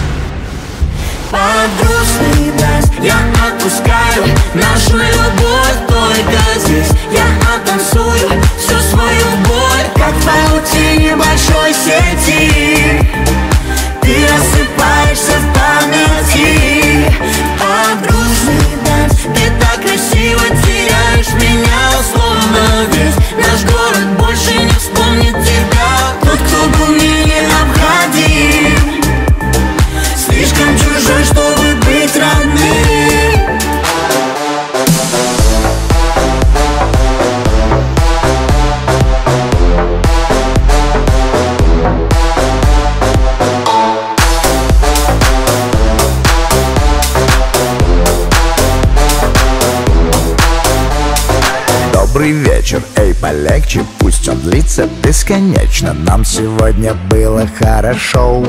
Под грустный дождь я отпускаю нашу любовь только здесь. Я оттанцую всю свою боль, как в паутине большой сети. Ты рассыпаешься в памяти. Под грустный дождь ты так красиво теряешь меня, словно весь наш город больше не вспомнит тебя. Тот, кто был мне необходим, слишком чужой, чтобы быть родным. Добрый вечер, эй, полегче, пусть он длится бесконечно. Нам сегодня было хорошо.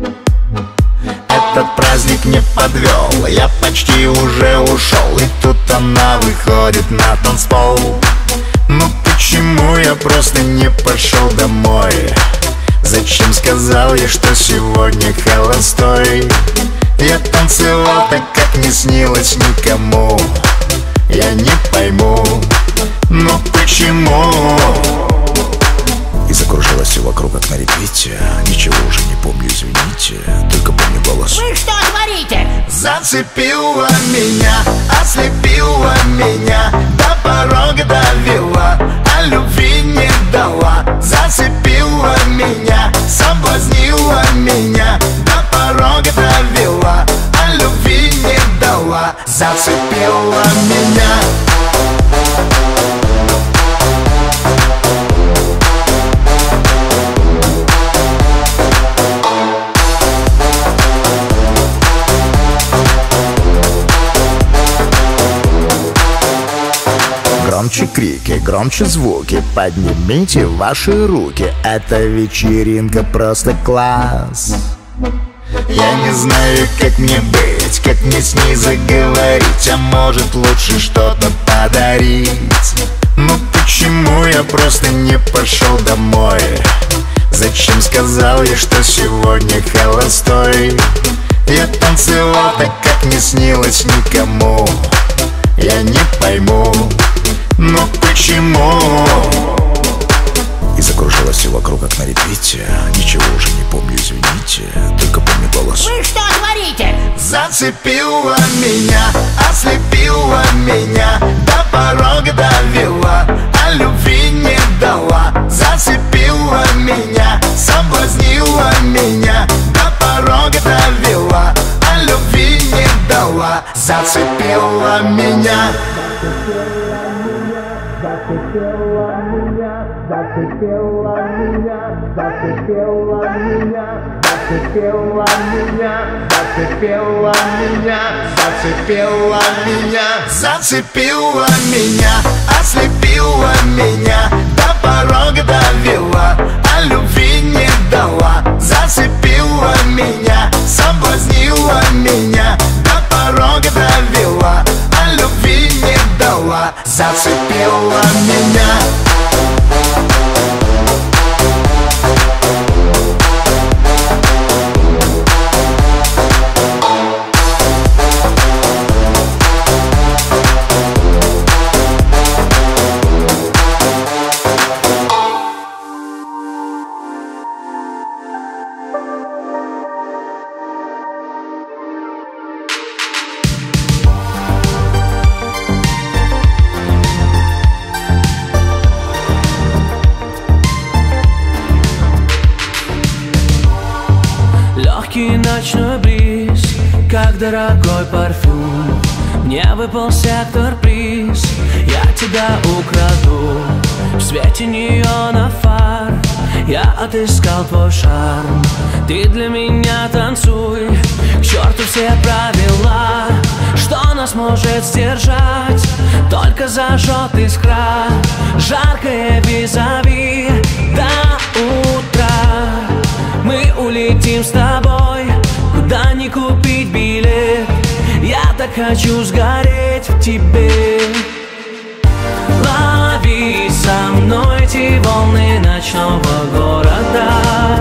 Этот праздник не подвел, я почти уже ушел. И тут она выходит на танцпол. Ну почему я просто не пошел домой? Зачем сказал я, что сегодня холостой? Я танцевал так, как не снилось никому. Я не пойму, ну почему? И закружилась все вокруг, как на репите. Ничего уже не помню, извините, только помню голос. Вы что творите? Зацепила меня, ослепила меня, до порога довела, а любви не дала. Зацепила меня, соблазнила меня, до порога довела, а любви не дала. Зацепила меня. Громче крики, громче звуки, поднимите ваши руки. Эта вечеринка просто класс. Я не знаю, как мне быть, как мне с ней заговорить. А может лучше что-то подарить. Ну почему я просто не пошел домой? Зачем сказал я, что сегодня холостой? Я танцевал так, как не снилось никому. Я не пойму, но почему? И закружилась все вокруг, как на репите. Ничего уже не помню, извините, только помню голос. Вы что творите? Зацепила меня, ослепила меня, до порога довела, а любви не дала. Зацепила меня, соблазнила меня, до порога довела, а любви не дала. Зацепила меня. Зацепила меня, зацепила меня, зацепила меня, зацепила меня, зацепила меня, зацепила меня, зацепила меня, ослепила зацепила меня. Легкий ночной бриз, как дорогой парфюм. Мне выпал сектор-приз, я тебя украду. В свете неона фар я отыскал твой шарм. Ты для меня танцуй, к черту все правила. Что нас может сдержать? Только зажжет искра. Жаркое визави до утра. Мы улетим с тобой, куда ни купить билет. Я так хочу сгореть в тебе. Лови со мной эти волны ночного города.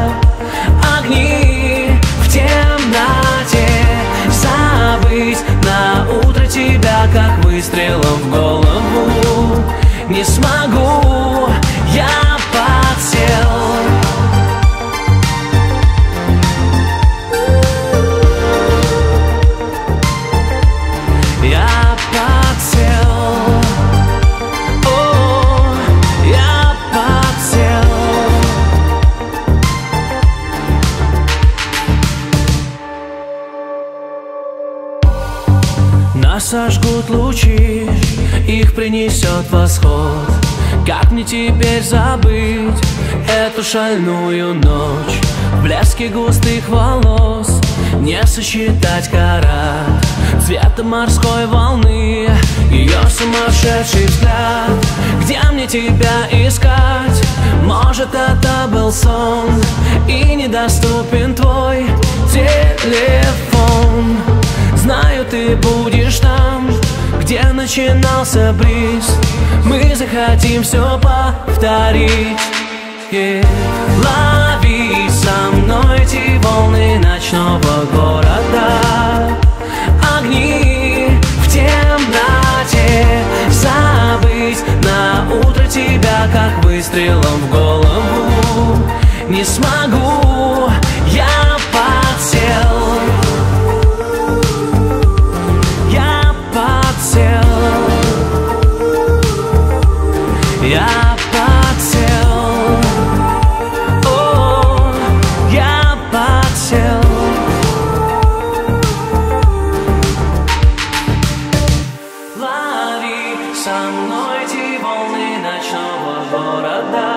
Огни в темноте. Забыть на утро тебя, как выстрелом в голову. Не смогу, я подсел. Нас сожгут лучи, их принесет восход. Как мне теперь забыть эту шальную ночь? В блеске густых волос не сосчитать карат. Цвета морской волны, ее сумасшедший взгляд. Где мне тебя искать? Может, это был сон, и недоступен твой телефон. Знаю, ты будешь там, где начинался бриз. Мы захотим все повторить. Лови со мной эти волны ночного города. Огни в темноте. Забыть на утро тебя, как выстрелом в голову. Не смогу, я подсел. Я подсел, о, я подсел. Лови со мной эти волны ночного города.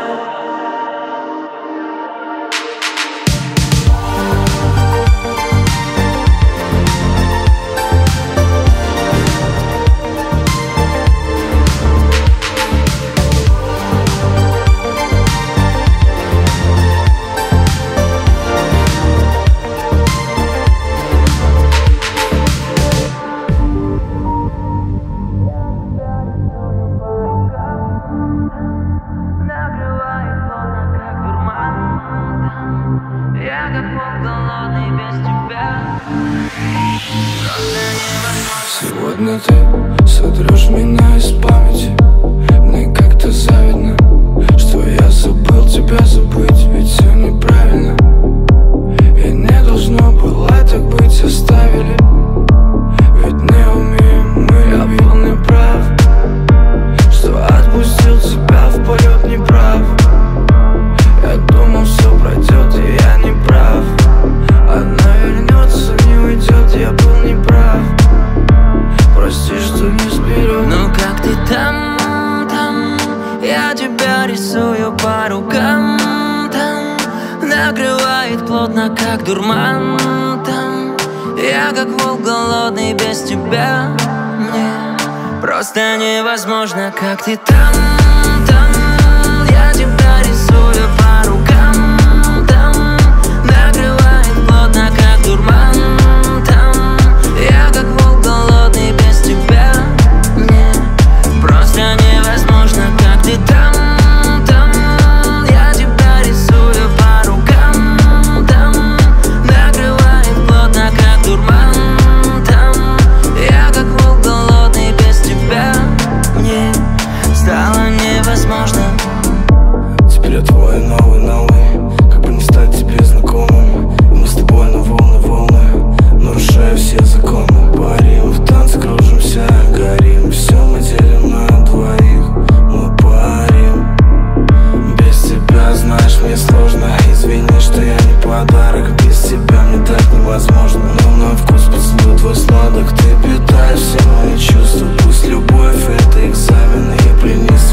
Сегодня ты сотрешь меня из памяти. Мне как-то завидно, что я забыл тебя забыть. Ведь все неправильно, и не должно было так быть. Оставили, ведь не умеем мы. Я был неправ, что отпустил тебя в полет неправ. Я думал, все пройдет, и я не прав. Она вернется, не уйдет, я был неправ. Прости, что не сберег. Ну как ты там, там? Я тебя рисую по рукам. Там накрывает плотно, как дурман. Там я как волк голодный без тебя. Мне просто невозможно, как ты там, там. Я тебя рисую по рукам. Там накрывает плотно, как дурман. Там я как волк голодный без тебя. Мне просто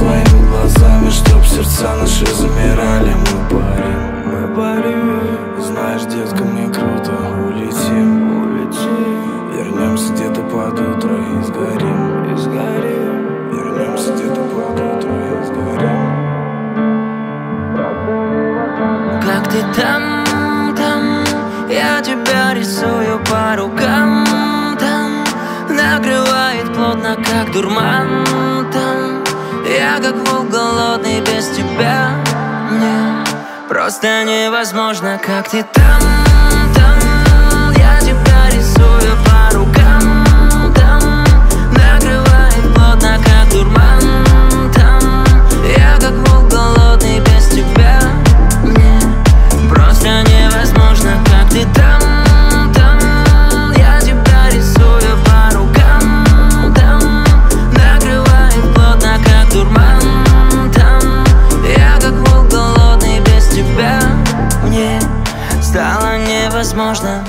своими глазами, чтоб сердца наши замирали. Мы парим, знаешь, детка, мне круто. Улетим, вернемся где-то под утро и сгорим. Вернемся где-то под утро и сгорим. Как ты там, я тебя рисую по рукам. Там накрывает плотно, как дурман. Там я как волк голодный без тебя. Мне просто невозможно, как ты там, я тебя рисую по рукам. Там накрывает плотно, как дурман. Там я как волк голодный без тебя. Мне просто невозможно, как ты там, я тебя рисую по рукам. Там накрывает плотно, как дурман. Там я как волк голодный без тебя. Мне стало невозможно.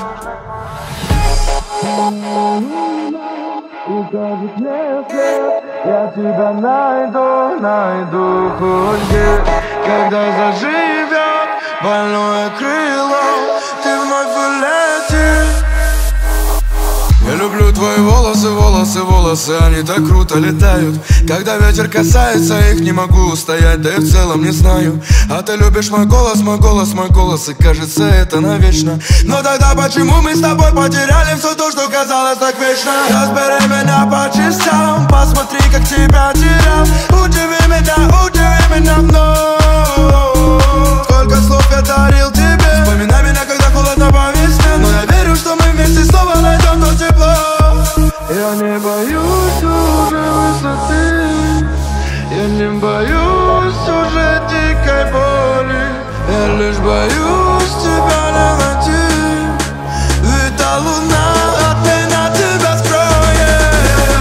Укажет мне след, я тебя найду хоть где. Когда заживет больное крыло, ты вновь улетишь. Я люблю твои волосы, они так круто летают. Когда ветер касается их, не могу устоять, да и в целом не знаю. А ты любишь мой голос, и кажется это навечно. Но тогда почему мы с тобой потеряли все то, что казалось так вечно? Разбери меня по частям, посмотри, как тебя терял. Удиви меня вновь. Сколько слов я дарил тебе. Вспоминай меня, когда холодно по весне. Но я верю, что мы вместе снова найдем то тепло. Я не боюсь уже высоты, я не боюсь уже дикой боли. Я лишь боюсь тебя не найти, ведь та луна от меня тебя скроет.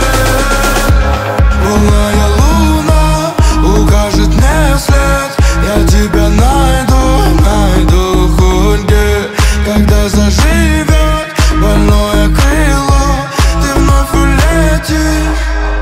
Полная луна укажет мне след, я тебя найду хоть где. Когда заживет больное крыло, ты вновь улетишь.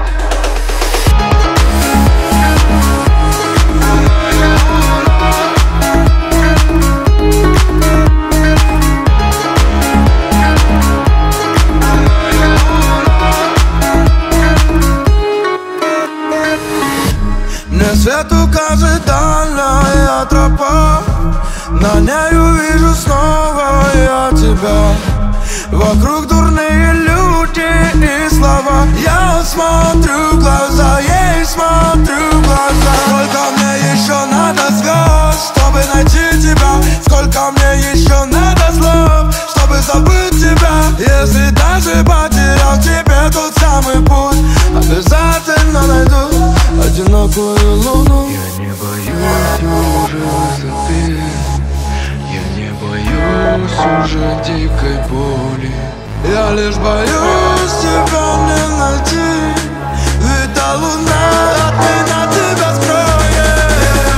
Мне свет укажет дальняя тропа, на ней увижу снова я тебя. Вокруг дурные люди и слова. Я смотрю в глаза, ей смотрю в глаза. Сколько мне еще надо звезд, чтобы найти тебя? Сколько мне еще надо слов, чтобы забыть тебя? Если даже потерял тебе тот самый путь, обязательно найду одинокую луну. Я не боюсь уже высоты, я не боюсь уже дикой боли. Я лишь боюсь тебя не найти, ведь та луна от меня тебя скроет.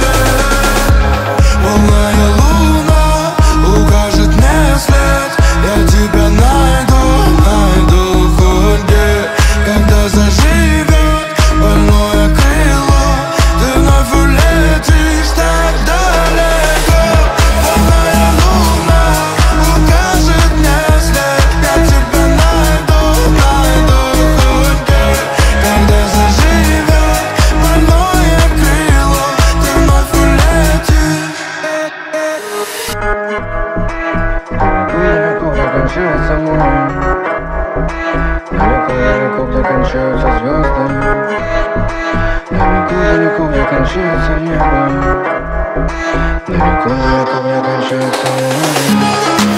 Полная луна укажет мне след, я тебя найду хоть где. Когда заживет больное крыло, ты вновь улетишь так далеко. Полная луна укажет мне след, я тебя найду хоть где. Когда заживет больное крыло, ты вновь улетишь. Далеко, где кончаются звезды. Далеко, где кончается небо. Далеко, где кончается небо.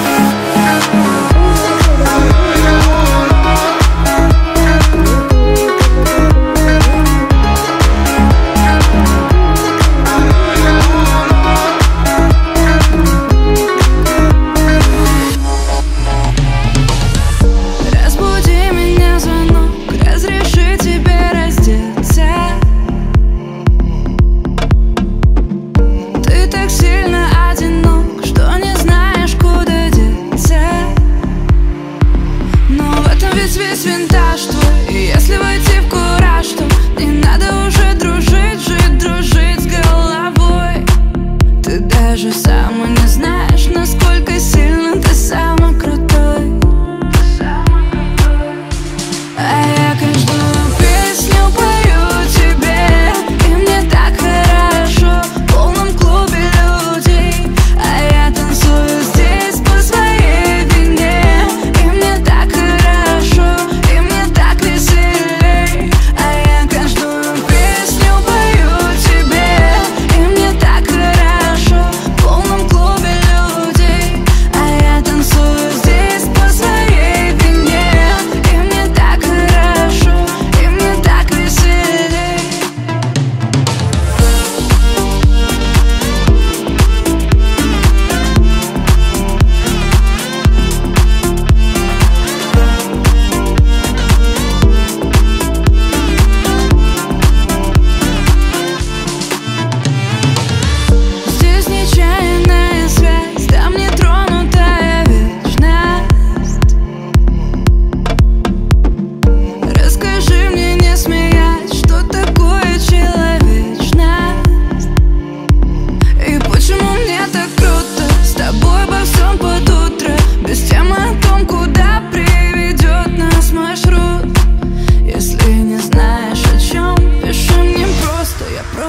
Разбуди меня звонок, разреши тебе раздеться. Ты так сильно одинок, что не знаешь, куда деться.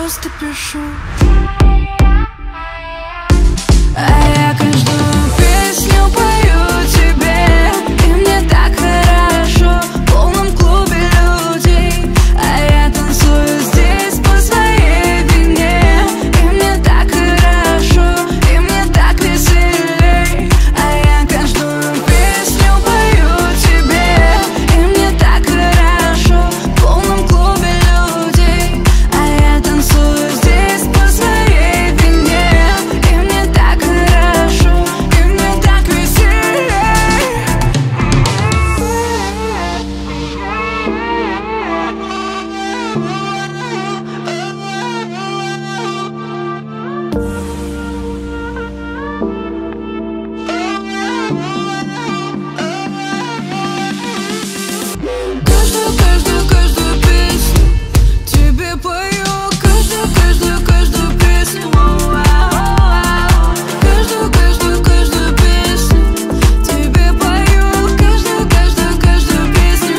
просто пишу. А я каждую песню пою тебе, и мне так хорошо в полном клубе людей. А я танцую здесь по своей вине, и мне так хорошо, и мне так веселей. А я каждую песню пою тебе, и мне так хорошо в полном клубе людей. А я танцую здесь по своей вине, и мне так хорошо, и мне так веселей. Каждую песню тебе пою, каждую песню. Каждую песню тебе пою, каждую песню.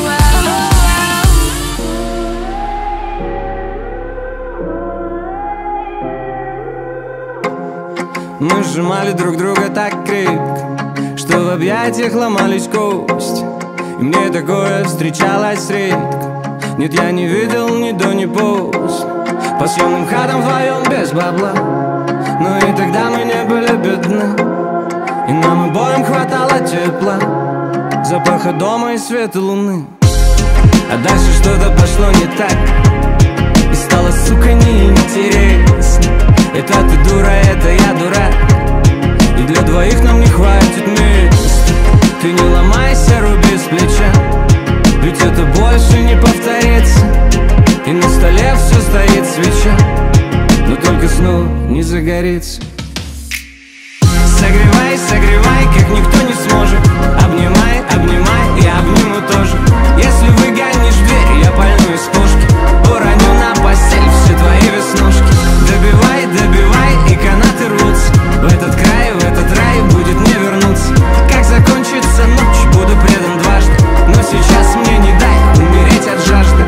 Мы сжимали друг друга так крепко, что в объятиях ломались кости. И мне такое встречалось редко. Нет, я не видел ни до, ни после. По съемным хатам вдвоем без бабла, но и тогда мы не были бедны, и нам обоим хватало тепла, запаха дома и света луны. А дальше что-то пошло не так, и стало, сука, неинтересно. Это ты дура, это я дурак, и для двоих нам не хватит места. Ты не ломайся, руби с плеча, ведь это больше не повторится. И на столе все стоит свеча, но только снова не загорится. Согревай, согревай, как никто не сможет. Обнимай, обнимай, я обниму тоже. Если выгонишь дверь, я пальну из пушки, уроню на постель все твои веснушки. Добивай, добивай, и канаты рвутся. В этот край, в этот рай будет не вернуться. Как закончится ночь, буду предан дважды, но сейчас мне не дай умереть от жажды.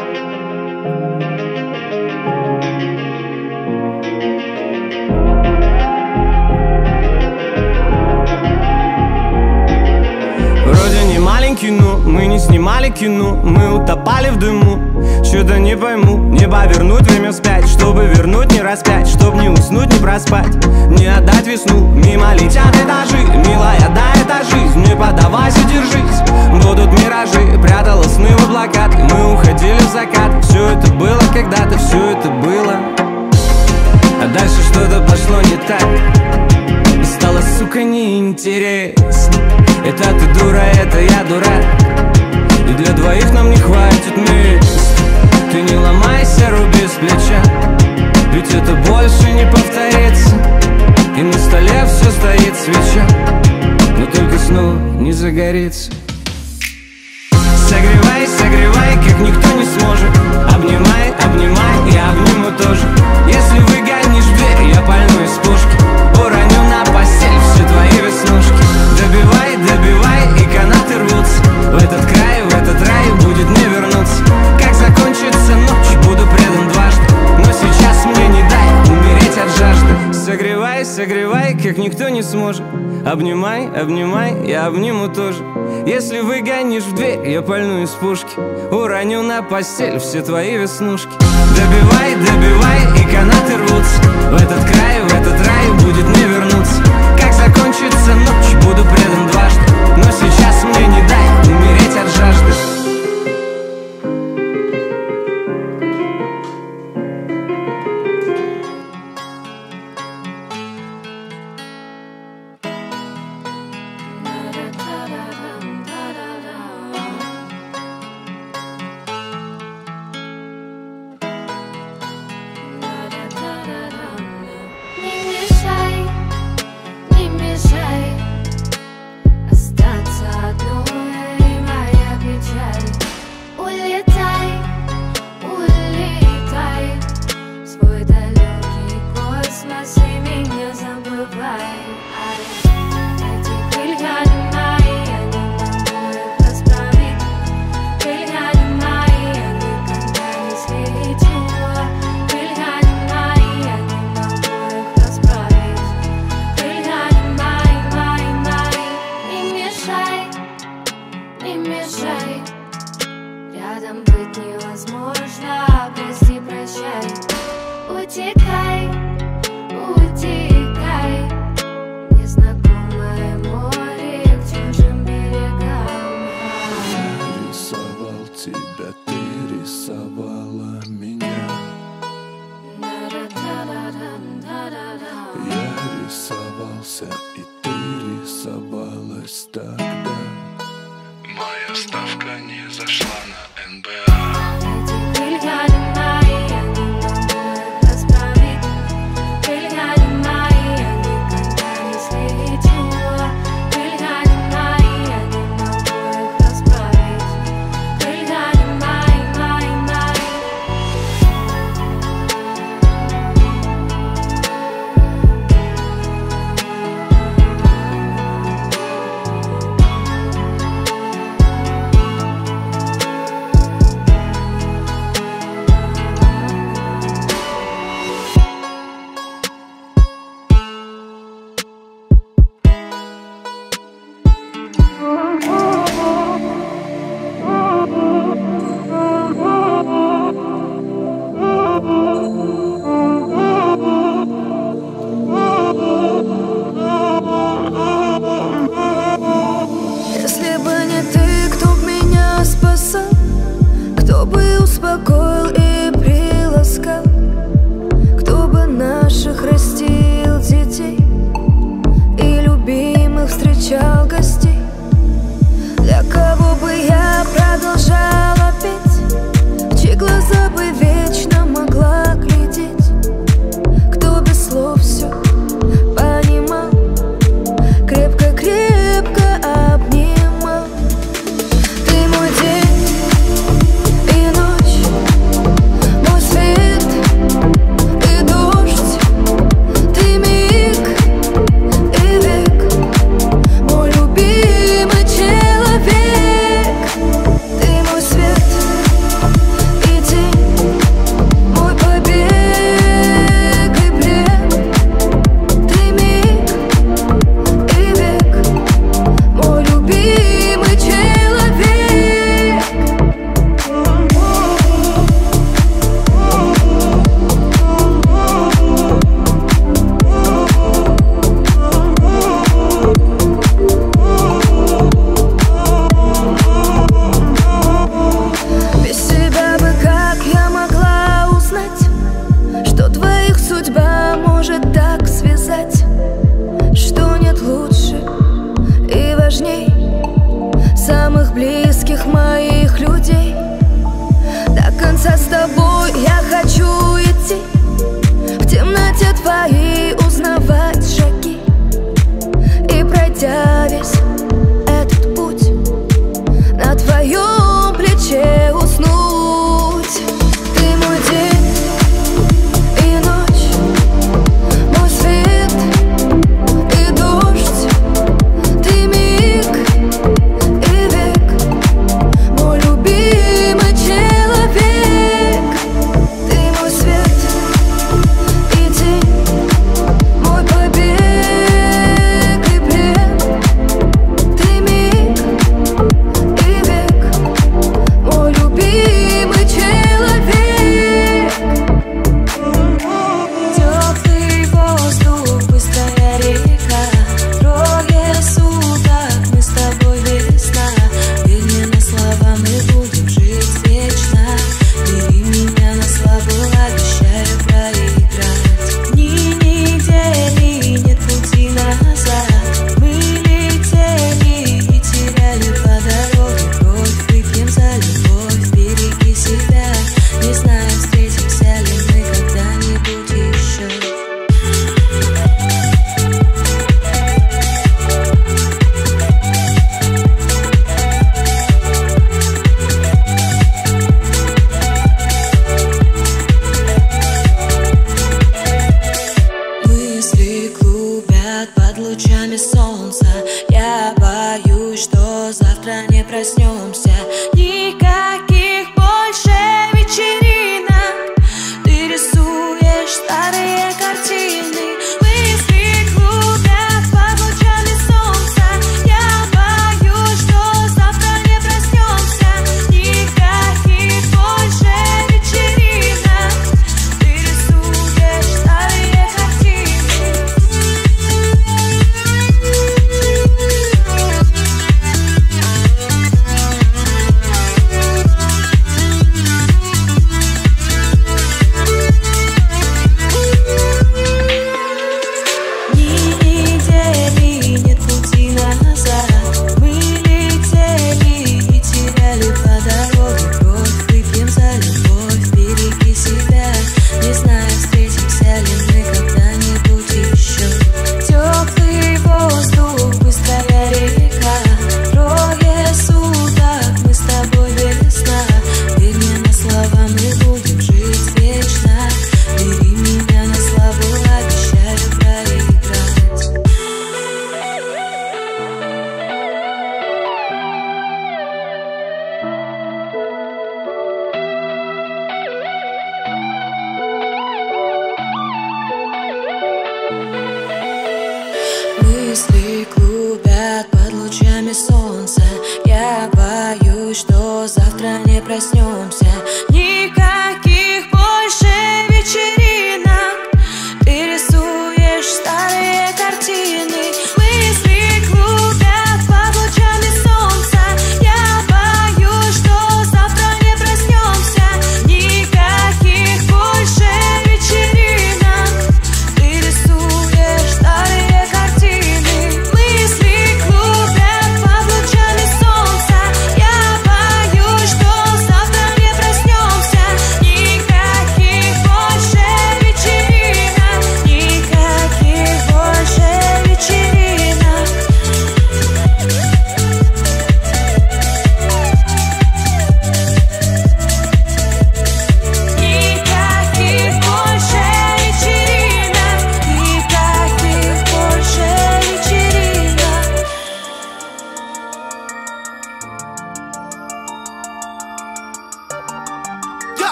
Вроде не маленький, но мы не снимали кино, мы утопали в дыму. Что-то не пойму, не повернуть время вспять, чтобы вернуть, не распять, чтоб не уснуть, не проспать, не отдать весну. Мимо летят этажи, милая, да, это жизнь. Не поддавайся, держись, будут миражи. Прятала сны в облаках, мы уходили в закат. Все это было когда-то, все это было. А дальше что-то пошло не так, и стало, сука, неинтересно. Это ты дура, это я дурак, и для двоих нам не хватит места. Ты не ломайся, руби с плеча, ведь это больше не повторится. И на столе все стоит свеча, но только снова не загорится. Согревай, согревай, как никто не сможет. Обнимай, обнимай, я обниму тоже. Если выгонишь дверь, я пальну из пушки, уроню на постель все твои веснушки. Добивай, добивай, и канаты рвутся. В этот край, в этот рай будет не вернуться. Как закончится ночь, буду предан дважды, но сейчас мне не дай умереть от жажды. Согревай, согревай, как никто не сможет. Обнимай, обнимай, я обниму тоже. Если выгонишь в дверь, я пальну из пушки, уроню на постель все твои веснушки. Добивай, добивай, и канаты рвутся. В этот край, в этот рай будет не вернуться. Как закончится ночь, буду предан дважды, но сейчас мне не дай умереть от жажды. утекай, утекай. Незнакомое море к чужим берегам. Я рисовал тебя, ты рисовала меня. Я рисовался, и ты рисовалась тогда. Моя ставка не зашла на НБА. Эти пыльгали мои, я не могу их расправить. Пыльгали мои, я никогда не слечу. Пыльгали мои, я не могу их расправить. Пыльгали мои, мои, мои.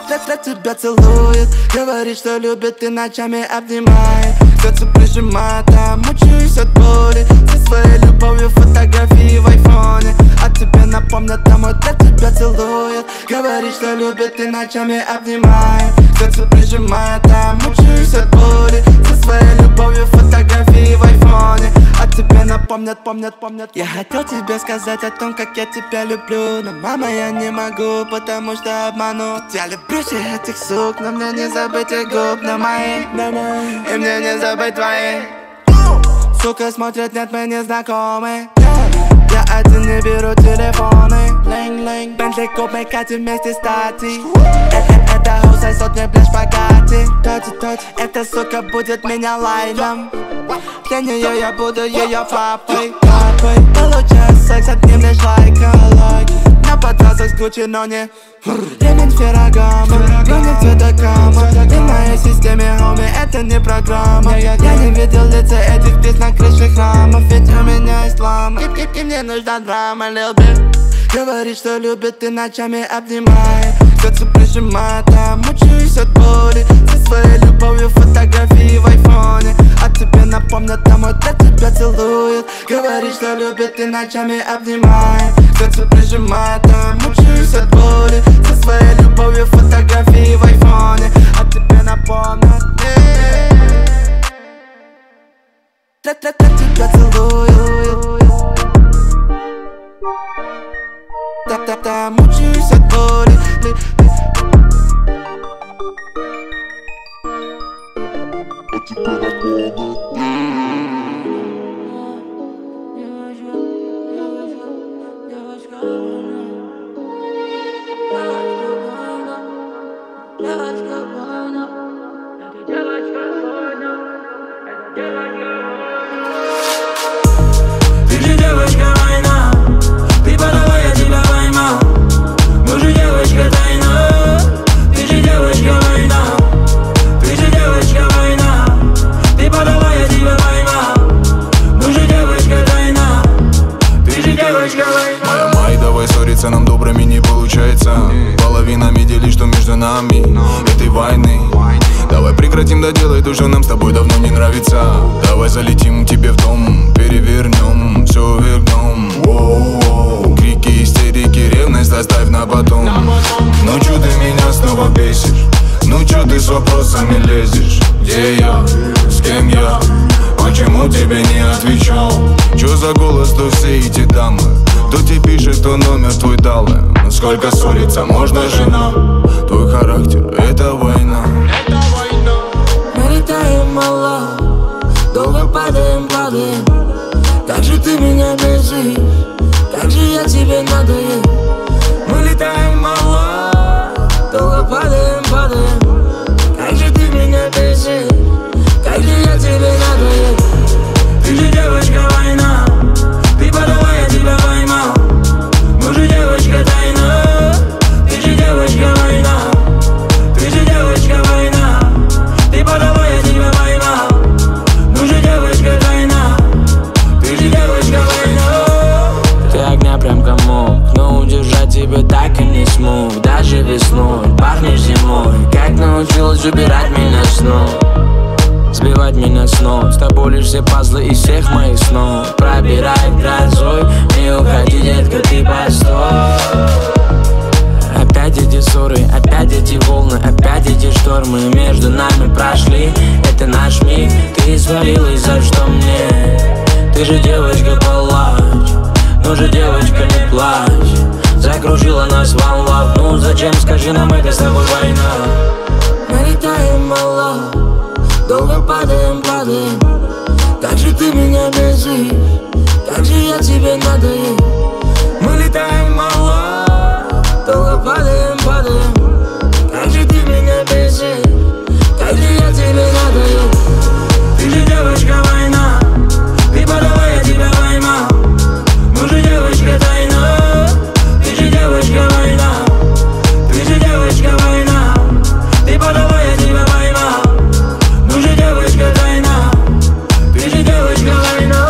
Для тебя целует, говорит, что любит и ночами обнимает. Сердце прижимает, а мучаюсь от боли. Со своей любовью фотографии в айфоне. А тебе напомнят, домой для тебя целует. Говорит, что любит и ночами обнимает. Сердце прижимает, а мучаюсь от боли. Со своей любовью фотографии в айфоне. А тебе напомнят, помнят. Я хотел тебе сказать о том, как я тебя люблю. Но, мама, я не могу, потому что обману. Я люблю всех этих сук, но мне не забыть их губ на мои. И мне не забыть твои. Сука смотрит, нет, мы не знакомы. Я один не беру телефоны. Бентли куб, мы катим вместе стати. Это хуй сотни, блядь, шпагати. Эта сука будет меня лайном. Для нее я буду ее папой. Получаю секс, от ним лишь лайка. На подразах с Гуччи, но не ремень Феррагамо, но не цвета кама. Ты в моей системе, хоми, это не программа. Я не видел лица этих птиц на крыше храмов. Ведь у меня есть лама, и мне нужна драма, Lil Bit. Говорит, что любит и ночами обнимает. Сердце прижимает, а мучаюсь от боли. Со своей любовью фотографии в айфоне. А тебе напомнят, домой для тебя целует. Говорит, что любит и ночами обнимает. Сердце прижимает, а мучаюсь от боли. Со своей любовью фотографии в айфоне. А тебе напомнят, для тебя целует. Да, мучаюсь от боли. Ты же девочка война, ты подала, я тебя поймал. Мы же девочка тайна, ты же девочка война. Ты же девочка война, ты подала, я тебя поймал. Мы же девочка тайна, ты же девочка война. Май, давай ссориться, нам добрыми не получается. Половинами делить, что между нами этой войны. Давай прекратим доделать то, что нам с тобой давно не нравится. Давай залетим к тебе в дом, перевернем, все вернем. Воу-воу. Крики, истерики, ревность оставь на потом. Ну чё ты меня снова бесишь? Ну чё ты с вопросами лезешь? Где я? С кем я? Почему тебе не отвечал? Чё за голос, то все эти дамы? Кто тебе пишет, кто номер твой дал? Сколько ссориться можно, жена? Твой характер — это война. Мы летаем мало, долго падаем. Как же ты меня бесишь, как же я тебе надоел. Мы летаем мало, долго падаем. Как же ты меня бесишь, как же я тебе надоел. Ты же девочка война, ты подала, я тебя поймал. Мы же девочка тайна, ты же девочка война. Ты же девочка война, ты подала, я тебя поймал. Мы же девочка тайна, ты же девочка война. Ты огня прям комок, но удержать тебя так и не смог. Даже весной, пахнешь зимой. Как научилась убирать меня снова, сбивать меня с ног. С тобой лишь все пазлы из всех моих снов. Пробирает грозой, не уходи, детка, ты постой. Опять эти ссоры, опять эти волны, опять эти штормы между нами прошли. Это наш миг, ты свалилась, за что мне? Ты же девочка, палач, ну же девочка, не плачь. Закружила нас волна, ну зачем, скажи нам, это с тобой война. Мы летаем мало, долго падаем. Как же ты меня бесишь, как же я тебе надоел. Мы летаем мало, долго падаем. Как же ты меня бесишь, как же я тебе надоел. Ты же девочка война, ты подала, я тебя поймал. Мы же девочка тайна, ты же девочка война. Ты же девочка война, ты подала, я тебя поймал. Мы же девочка тайна, ты же девочка война.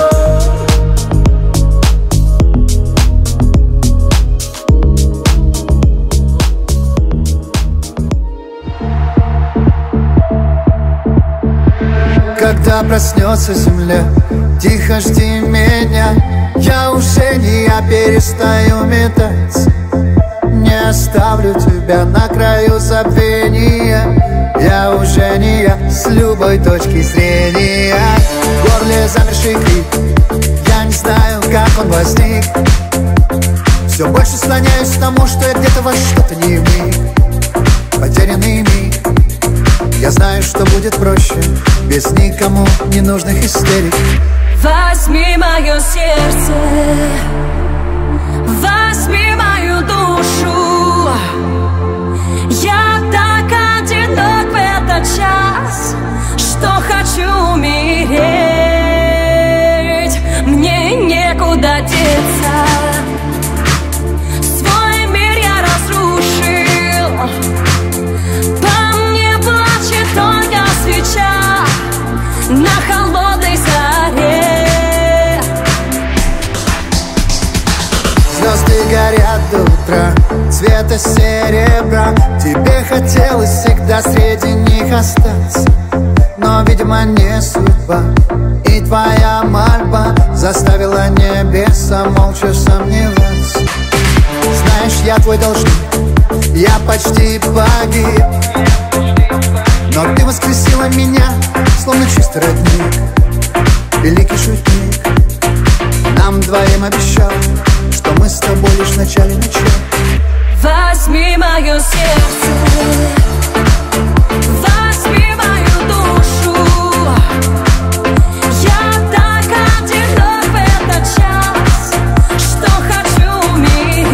когда проснется земля, тихо жди меня. Я уже не я, перестаю метаться. Не оставлю тебя на краю забвения. Я уже не я, с любой точки зрения. В горле замерший крик, я не знаю, как он возник. Все больше склоняюсь к тому, что я где-то во что-то не вник. Потерянный миг. Я знаю, что будет проще без никому ненужных истерик. Возьми мое сердце, возьми мою душу. Я так одинок в этот час, что хочу умереть. Мне некуда деться. Свой мир я разрушил. По мне плачет только свеча на холодной заре. Звезды горят до утра, цвета серебра. Тебе хотелось всегда среди них остаться, но, видимо, не судьба. И твоя мольба заставила небеса молча сомневаться. Знаешь, я твой должник, я почти погиб, но ты воскресила меня, словно чистый родник. Великий шутник нам двоим обещал, что мы с тобой лишь в начале начала. Возьми мое сердце, возьми мою душу. Я так одинок в этот час, что хочу умереть.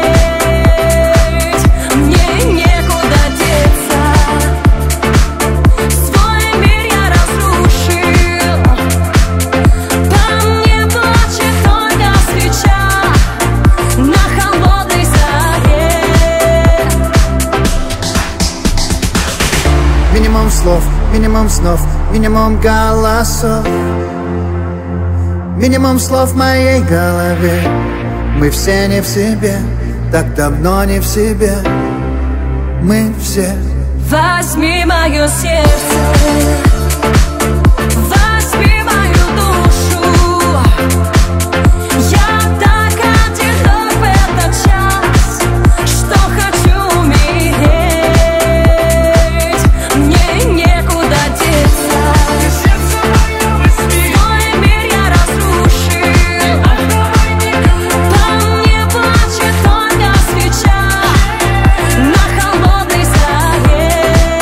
Мне некуда деться. Свой мир я разрушил. По мне плачет только свеча на холодной заре. Минимум слов, минимум снов, минимум голосов, минимум слов в моей голове. Мы все не в себе, так давно не в себе. Мы все. Возьми мое сердце, возьми мою душу. Я так одинок в этот час, что хочу умереть. Мне некуда деться. Свой мир я разрушил. По мне плачет только свеча на холодной заре.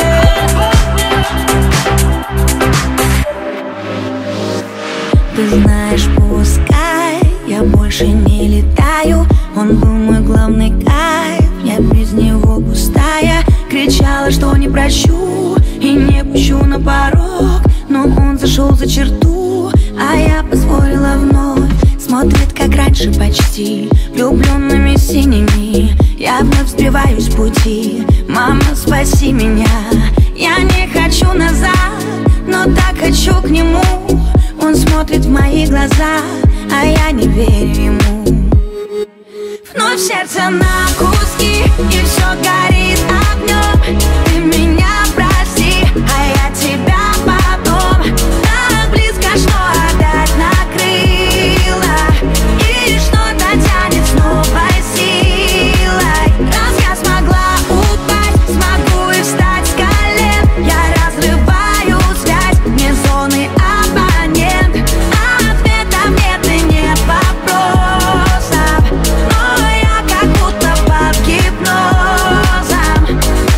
Ты знаешь, пускай я больше не летаю. Он был мой главный кайф, я без него пустая. Кричала, что не прощу и не пущу на порог, но он зашел за черту, а я позволила вновь. Смотрит, как раньше почти, влюбленными синими. Я вновь сбиваюсь с пути. Мама, спаси меня. Я не хочу назад, но так хочу к нему. Он смотрит в мои глаза, а я не верю ему. Вновь сердце на куски, и все горит огнем. Ты меня прости, а я тебя потом. Так близко, что опять накрыло, и что-то тянет с новой силой. Раз я смогла упасть, смогу и встать с колен. Я разрываю связь, мне зоны абонент. Ответов нет и нет вопросов, но я как будто под гипнозом.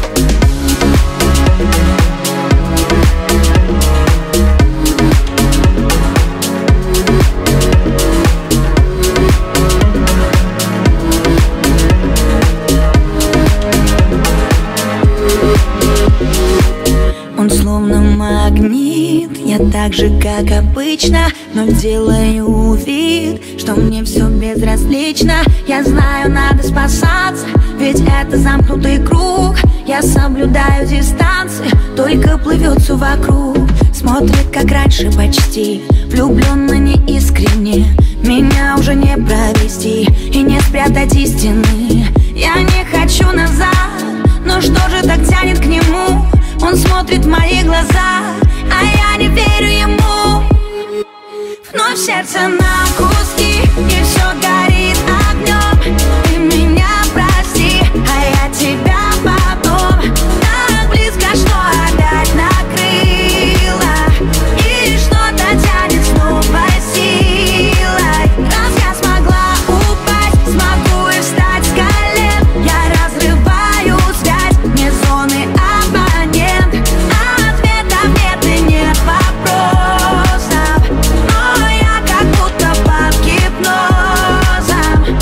Он словно магнит, я так же, как обычно, но делаю вид, что мне все безразлично. Я знаю, надо спасаться, ведь это замкнутый круг. Я соблюдаю дистанции, только плывет все вокруг. Смотрит, как раньше почти, влюбленно неискренне. Меня уже не провести и не спрятать истины. Я не хочу назад, но что же так тянет к нему? Он смотрит в мои глаза, а я не верю. верю ему. Вновь сердце на куски, и все горит огнем. Ты меня прости, а я тебя потом. Так близко, что опять накрыло, и что-то тянет с новой силой. Раз я смогла упасть, смогу и встать с колен. Я разрываю связь, не зоны абонент. Ответов нет и нет вопросов, но я как будто под гипнозом.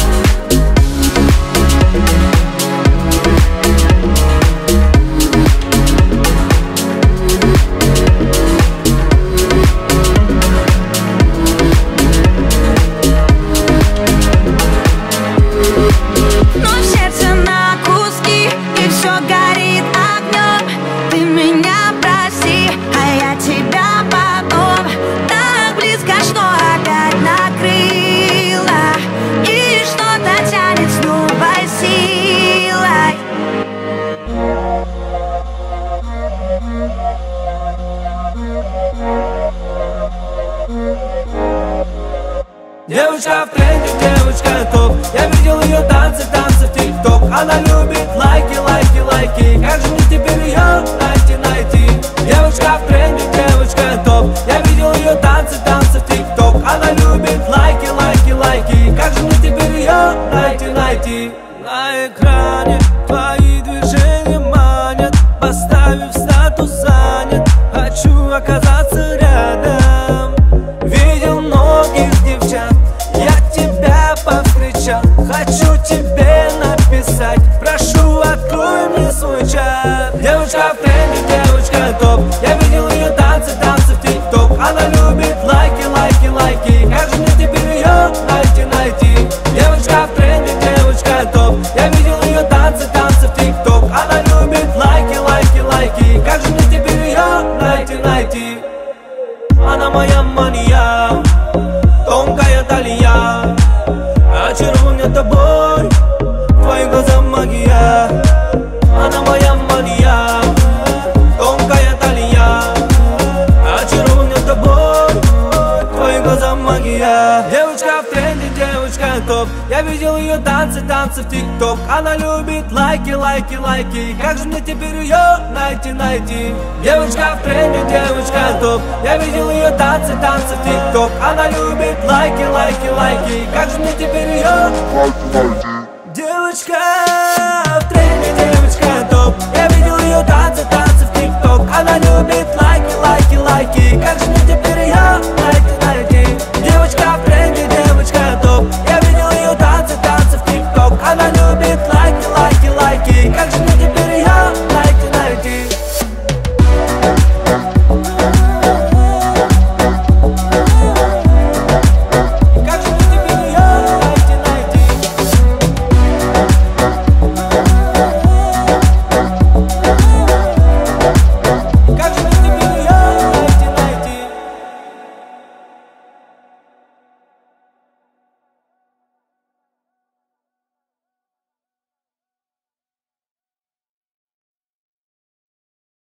Вновь сердце на куски, и все горит огнем. Ты меня прости, а я тебя потом. Так близко, что опять накрыло, и что-то тянет с новой силой. Девочка в тренде, девочка топ. Я видел ее танцы, танцы в ТикТок. Она любит лайки, лайки, лайки. Как же мне теперь ее найти? Девочка в тренде, девочка топ. Я видел ее танцы, танцы в ТикТок. Она любит лайки, лайки, лайки. Как же мне теперь ее найти? На экране твои движения манят, поставив статус занят. Хочу оказаться рядом. Видел многих девчат, я тебя повстречал. Хочу тебе написать, прошу, открой мне свой чат. Девочка в тренде, девочка топ. Я видел ее танцы, танцы в ТикТок. Она любит лайки, лайки, лайки. Как же мне теперь ее найти? Девочка в тренде, девочка топ. Я видел ее танцы, танцы в ТикТок. Она любит лайки, лайки, лайки. Как же мне теперь ее найти? Она моя мания, тонкая талия. Очарован тобой, твои глаза магия. Она моя мания, тонкая талия. Очарован тобой, твои глаза магия. Девочка в тренде, девочка топ. Я видел ее танцы, танцы в ТикТок. Она любит лайки, лайки, лайки. Как же мне теперь ее найти? Девочка в тренде, девочка топ. Я видел ее танцы, танцы в ТикТок. Она любит лайки, лайки, лайки. Как же мне теперь ее девочка?